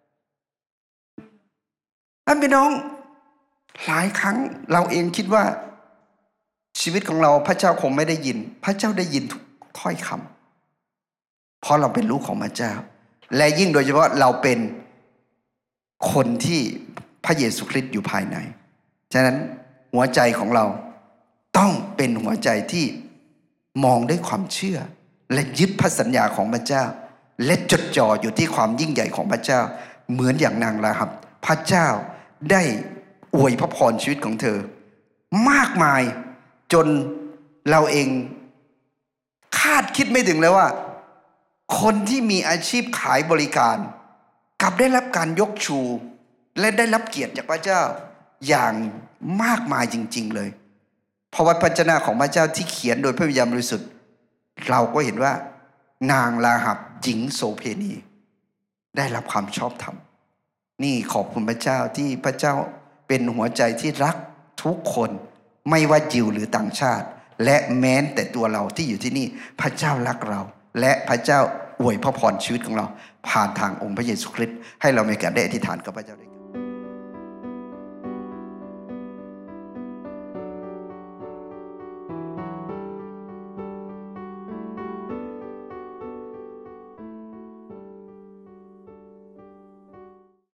Speaker 1: ท่านพี่น้องหลายครั้งเราเองคิดว่าชีวิตของเราพระเจ้าคงไม่ได้ยินพระเจ้าได้ยินทุกถ้อยคำเพราะเราเป็นลูกของพระเจ้าและยิ่งโดยเฉพาะเราเป็นคนที่พระเยซูคริสต์อยู่ภายในฉะนั้นหัวใจของเราต้องเป็นหัวใจที่มองด้วยความเชื่อและยึดพระสัญญาของพระเจ้าและจดจ่ออยู่ที่ความยิ่งใหญ่ของพระเจ้าเหมือนอย่างนางราหับพระเจ้าได้อวยพระพรชีวิตของเธอมากมายจนเราเองคาดคิดไม่ถึงเลยว่าคนที่มีอาชีพขายบริการกลับได้รับการยกชูและได้รับเกียรติจากพระเจ้าอย่างมากมายจริงๆเลยเพราะว่าพระวจนะของพระเจ้าที่เขียนโดยพระวิญญาณบริสุทธิ์เราก็เห็นว่านางราหับหญิงโสเภณีได้รับความชอบธรรมนี่ขอบคุณพระเจ้าที่พระเจ้าเป็นหัวใจที่รักทุกคนไม่ว่ายิวหรือต่างชาติและแม้แต่ตัวเราที่อยู่ที่นี่พระเจ้ารักเราและพระเจ้าอวยพระพรชีวิตของเราผ่านทางองค์พระเยซูคริสต์ให้เรามีการได้อธิษฐานกับพระเจ้าด้วยกัน